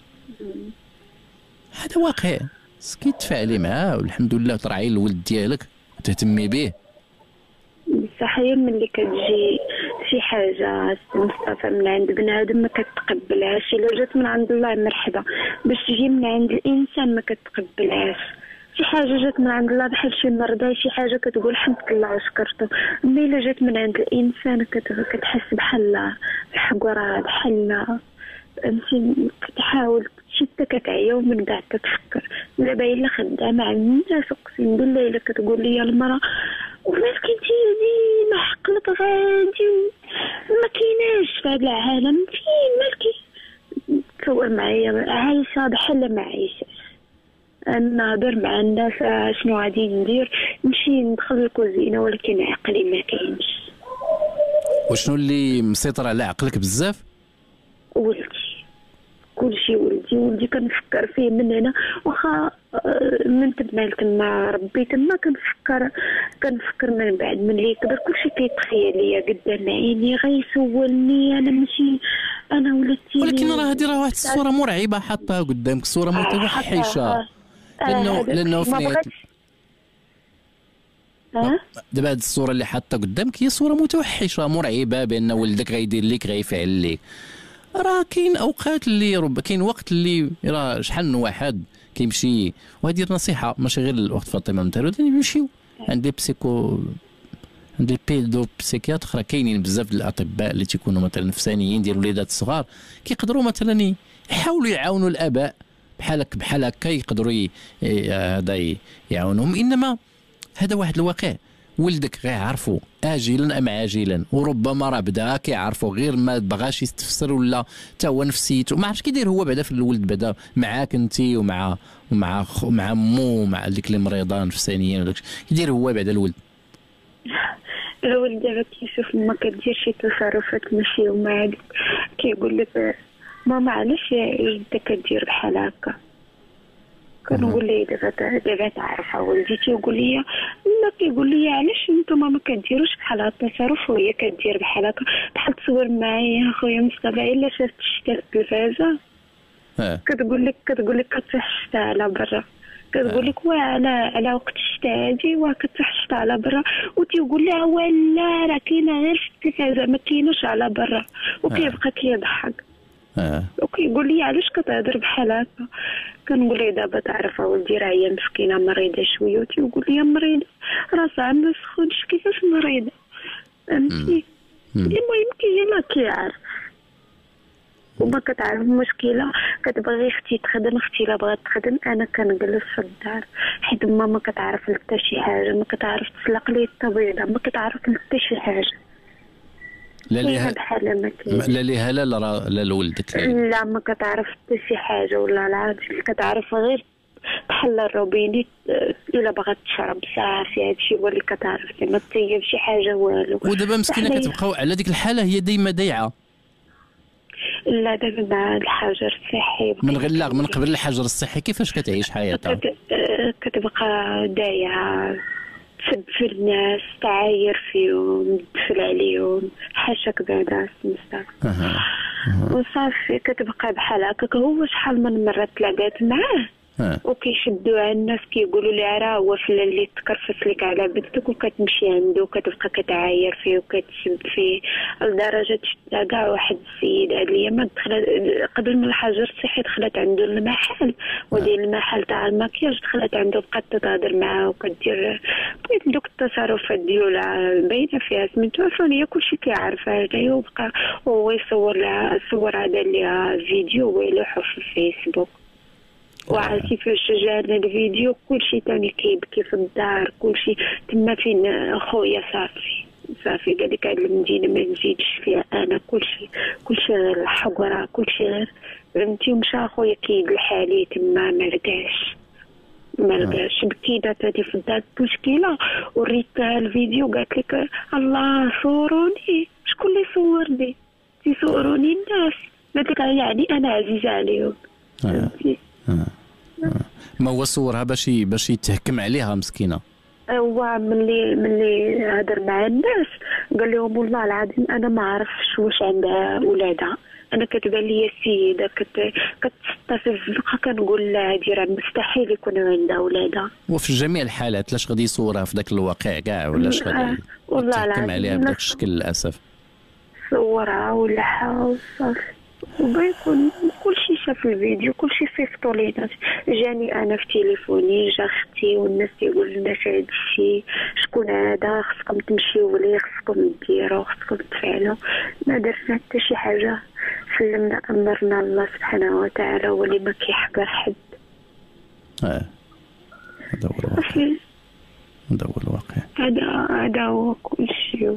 هذا واقع سكي تفاعلي معاه والحمد لله تراعي الولد ديالك وتهتمي به. بصح هي ملي كتجي شي حاجه مصطفى من عند بنادم ما كتقبلهاش، الا جات من عند الله مرحبا، باش تجي من عند الانسان ما كتقبلهاش. شي حاجه جات من عند الله بحال شي مرضى شي حاجه كتقول الحمد لله وشكرته، اما الا جات من عند الانسان كتحس بحال الحقره بحال فهمتي، كتحاول شي كتعيا ومن بعد كتفكر. دابا الا خدامه عند الناس اقسم بالله الا كتقول لي المراه ومالك انتي ديما عقلك غادي ما كايناش في هذا العالم، فين مالكي تصور معايا عايشه بحال ما عايشاش، نهضر مع الناس شنو غادي ندير، نمشي ندخل الكوزينه ولكن عقلي ما كاينش. وشنو اللي مسيطر على عقلك بزاف؟ ولدي كلشي ولدي ولدي كنفكر فيه من هنا، واخا من تما كنا ربي تما كنفكر كنفكر من بعد ملي يكبر كلشي كيتخيل ليا قدام عيني غيسولني انا ماشي انا ولدتي. ولكن راه هذه راه واحد الصوره مرعبه حاطها قدامك، صوره متوحشه، لانه لانه في نهايه دابا هذه الصوره اللي حاطه قدامك هي صوره متوحشه مرعبه بان ولدك غيدير لك غيفعل لك. راه كاين اوقات اللي رب كاين وقت اللي راه شحال من واحد كيمشي، وهذه نصيحه ماشي غير الوقت فاطمه مثلا يمشيو عند لي بسيكو عند البيدو بسيكياتر، راه كاينين بزاف الاطباء اللي تيكونوا مثلا نفسانيين ديال الوليدات الصغار كيقدروا مثلا يحاولوا يعاونوا الاباء بحالك بحال هكا، يقدروا هذا يعاونهم. انما هذا واحد الواقع، ولدك غيعرفوا اجلا ام عاجلا، وربما راه بدا كيعرفوا غير ما بغاش يستفسر ولا حتى هو نفسيته ما عرفتش كيدير هو بعدا في الولد بعدا معاك انت ومع ومع مع مو مع ديك اللي مريضه نفسانيا ولا كيدير هو بعدا الولد. الولد دابا كيشوف ما كدير شي تصرفات ماشي هما هادوك، كيقول لك ماما علاش جدك كدير بحال هكا؟ كنقول ليه دابا دابا تعرفها ولدي، تيقول لي لا، كيقول لي علاش نتوما ما كديروش بحال هكا التصرف وهي كدير بحال هكا، بحال تصور معايا خويا مصطفى الا شافت الشتا في التلفازه كتقول لك كتقول لك كتروح الشتا على برا، كتقول لك واه على على وقت الشتا هادي واه كتروح الشتا على برا، وتيقول لها ولا راه كاينه غير في التلفازه ما كاينوش على برا، وكيبقى كيضحك اه وكيقول لي علاش كتهضر بحال هكا؟ كنقول ليه دابا تعرف ولدي راه هي مسكينه مريضه شويه، وتيقول لي مريضه راسها ما سخونش كيفاش مريضه فهمتي. المهم كي ما كيعرف وما كتعرف المشكله، كتبغي اختي تخدم، اختي لا بغات تخدم انا كنجلس في الدار حيت ماما كتعرف حتى شي حاجه، ما كتعرف تسلق لي الطبيله، ما كتعرف حتى شي حاجه. لا ليها لا ليها لا لا لا لولدك لا ما كتعرف حتى شي حاجه ولا العادي، كتعرف غير بحال الروبيني الا بغات تشرب صافي، هادشي هو اللي كتعرف، ما تطيب شي حاجه والو. ودابا مسكينه كتبقاو على ديك الحاله هي ديما ضايعه. لا دابا مع الحجر الصحي من غير لا من قبل الحجر الصحي كيفاش كتعيش حياتها؟ كتبقى ضايعه، تسب في الناس، تعاير فيهم، تدفل عليهم، حاشاك بعدا مصطفى. وصافي كتبقى بحال هكاك. هو شحال من مره تلاقات معاه وكيشدوا على الناس كيقولوا لي راه هو فلا اللي تكرفس لك على بنتك، وكتمشي عنده وكتبقى كتعاير فيه وكتسب فيه لدرجه شتا كاع واحد السيد هاد الايام دخلت قبل من الحجر الصحي، دخلت عنده المحل وديال المحل تاع المكياج، دخلت عنده بقات تهضر معاه وكدير بغيت دوك التصرفات ديالها باينه فيها سميتو عفونيه كلشي كيعرفها هي، وبقى هو يصور لها صور هذا اللي فيديو ويلوحو في الفيسبوك. وعرفتي فاش جانا الفيديو كلشي تاني كيبكي في الدار، كلشي تما فين خويا صافي صافي قال لك هاد المدينه ما نزيدش فيها انا، كلشي كلشي غير الحقره، كلشي غير فهمتي. ومشى خويا كيد الحالي تما ما لقاش ما لقاش، بكينا تاني في الدار مشكله، وريتها الفيديو قالت لك الله صوروني، شكون اللي صورني؟ تيصوروني الناس، قالت لك يعني انا عزيزه عليهم فهمتي. آه. آه. ما هو صورها باش باش يتهكم عليها مسكينه. هو ملي ملي هضر مع الناس قال لهم والله العظيم انا ما عرفتش واش عندها ولادها، انا كتبان لي السيده كت كتسطى في الزنقه، كنقول لا هادي راه مستحيل يكون عندها ولادها. وفي جميع الحالات لاش غادي يصورها في ذاك الواقع كاع ولاش غادي يتهكم عليها بداك الشكل للاسف. صورها ولحها وصافي، وبيكون كلشي شاف الفيديو، كلشي صيفطوا لينا، جاني انا في تليفوني، جا اختي، والناس يقول لنا هذا الشيء شكون هذا، خصكم تمشيو ليه، خصكم ديروا، خصكم تفعلوا. ما درنا حتى شي حاجه، سلمنا امرنا الله سبحانه وتعالى هو اللي ما كيحقر حد. اه هذا هو الواقع، هذا هو الواقع، هذا هذا هو كلشي.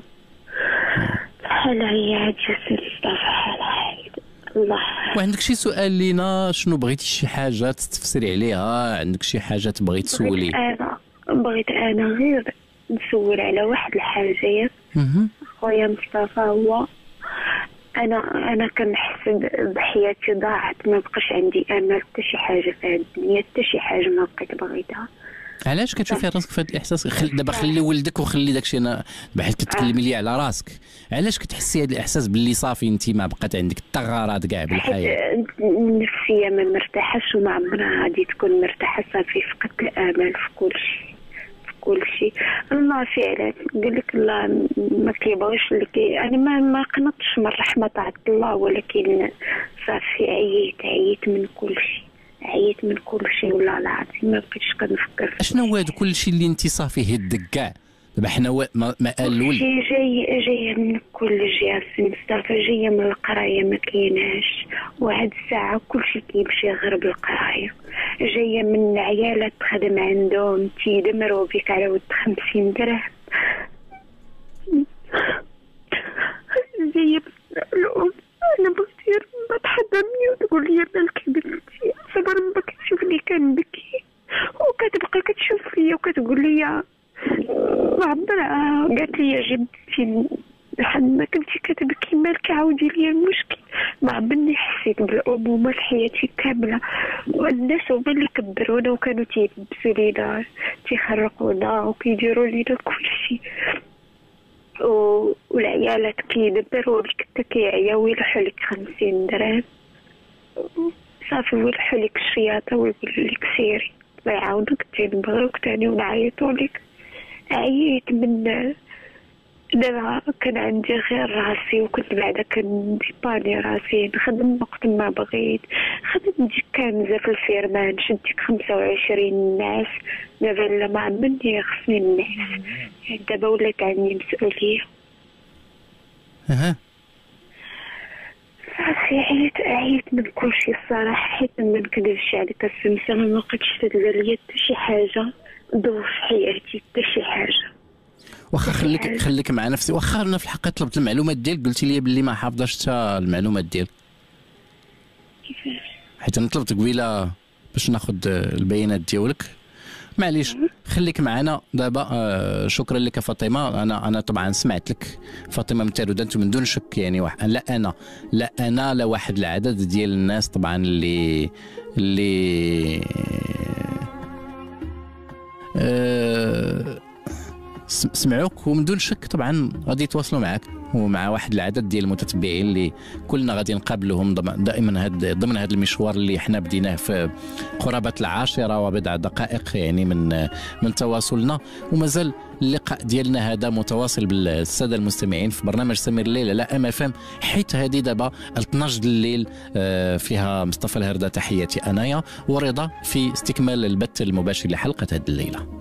بحال هي هاد سي مصطفى حالها الله. وعندك شي سؤال لينا؟ شنو بغيتي شي حاجه تستفسري عليها؟ عندك شي حاجه تبغي تسولي؟ انا بغيت انا غير نسول على واحد الحاجه ياك خويا مصطفى. هو انا انا كنحس بحياتي ضاعت، ما بقاش عندي امل حتى شي حاجه في هاد الدنيا، حتى شي حاجه ما بقيت بغيتها. علاش كتشوفي راسك في هذا الاحساس؟ خل... دابا خلي ولدك وخلي داكشي، انا بحال كتكلمي لي على راسك، علاش كتحسي هذا الاحساس باللي صافي انت ما بقات عندك الثغرات كاع بالحياه؟ النفسيه ما مرتاحاش وما عمرها غادي تكون مرتاحه، صافي فقدت الامل في كل شيء في كل شيء. الله فعلا قال لك الله ما كيبغيش اللي كي انا ما ما قنطتش من رحمه طاعه الله، ولكن صافي عييت عييت من كل شيء، عييت من كل شيء والله العظيم ما بقيتش كنفكر. اشنو هو هذا كل شيء اللي انت صافي هدك كاع؟ دابا حنا و... ما, ما قال الولد جاي جايه من كل جهه سي مصطفى، جايه من القرايه ما كايناش، وعاد الساعه كل شيء كيمشي غير بالقرايه، جايه من عيالات تخدم عندهم تيدمروا بك على ود خمسين درهم، الأم أنا بغيت ما تحضرني وتقول لي مالك بنتي، صبر ما كتشوفني كنبكي وكتبقى كتشوف فيا وكتقول لي معبرة. قالت لي جبتي لحد ما كنتي كتبكي مالك عاودي لي المشكل. معبرني حسيت بالأمومة في حياتي كاملة، والناس هما اللي كبرونا وكانوا تيلبسوا لينا تيخرقونا وكيديروا لينا كلشي، والعيالات كيدبروا لك حتى كيعيا ويلحوا لك خمسين درهم صافي ويلحوا لك الشياطة ويقول لك سيري الله يعاونك تنبغيوك تاني ونعيطوا لك. عييت من دابا كان عندي غير راسي وكنت بعدا كنديباني راسي نخدم وقت ما بغيت، خدمت كنزة في الفيرمان شديك خمسة وعشرين ناس دابا لا ما عملني خصني الناس دابا ولات عندي مسؤولية. اها صافي عييت عييت من كلشي الصراحة، حيت ما نكذبش عليك السمسة ما بقيتش تدير ليا حتى شي حاجة ضو في حياتي حتى شي حاجة. واخا خليك خليك مع نفسي، واخا انا في الحقيقه طلبت المعلومات ديالك قلتي لي باللي ما حافظاش حتى المعلومات ديالك. كيفاش؟ حيت انا طلبت قبيله باش ناخذ البيانات ديالك. معليش خليك معنا دابا. آه شكرا لك فاطمه. انا انا طبعا سمعت لك فاطمه من تارودانت من دون شك، يعني واحد لا انا لا انا لا واحد العدد ديال الناس طبعا اللي اللي آه سمعوك ومن دون شك طبعا غادي يتواصلوا معك ومع واحد العدد ديال المتتبعين اللي كلنا غادي نقابلوهم دائما هاد ضمن هذا المشوار اللي حنا بديناه في قرابه العاشره وبضع دقائق يعني من من تواصلنا، ومازال اللقاء ديالنا هذا متواصل بالساده المستمعين في برنامج سمير الليل على ام اف ام، حيت هذه دابا اثناش د الليل فيها مصطفى الهرده. تحياتي انايا ورضا في استكمال البث المباشر لحلقه هذه الليله.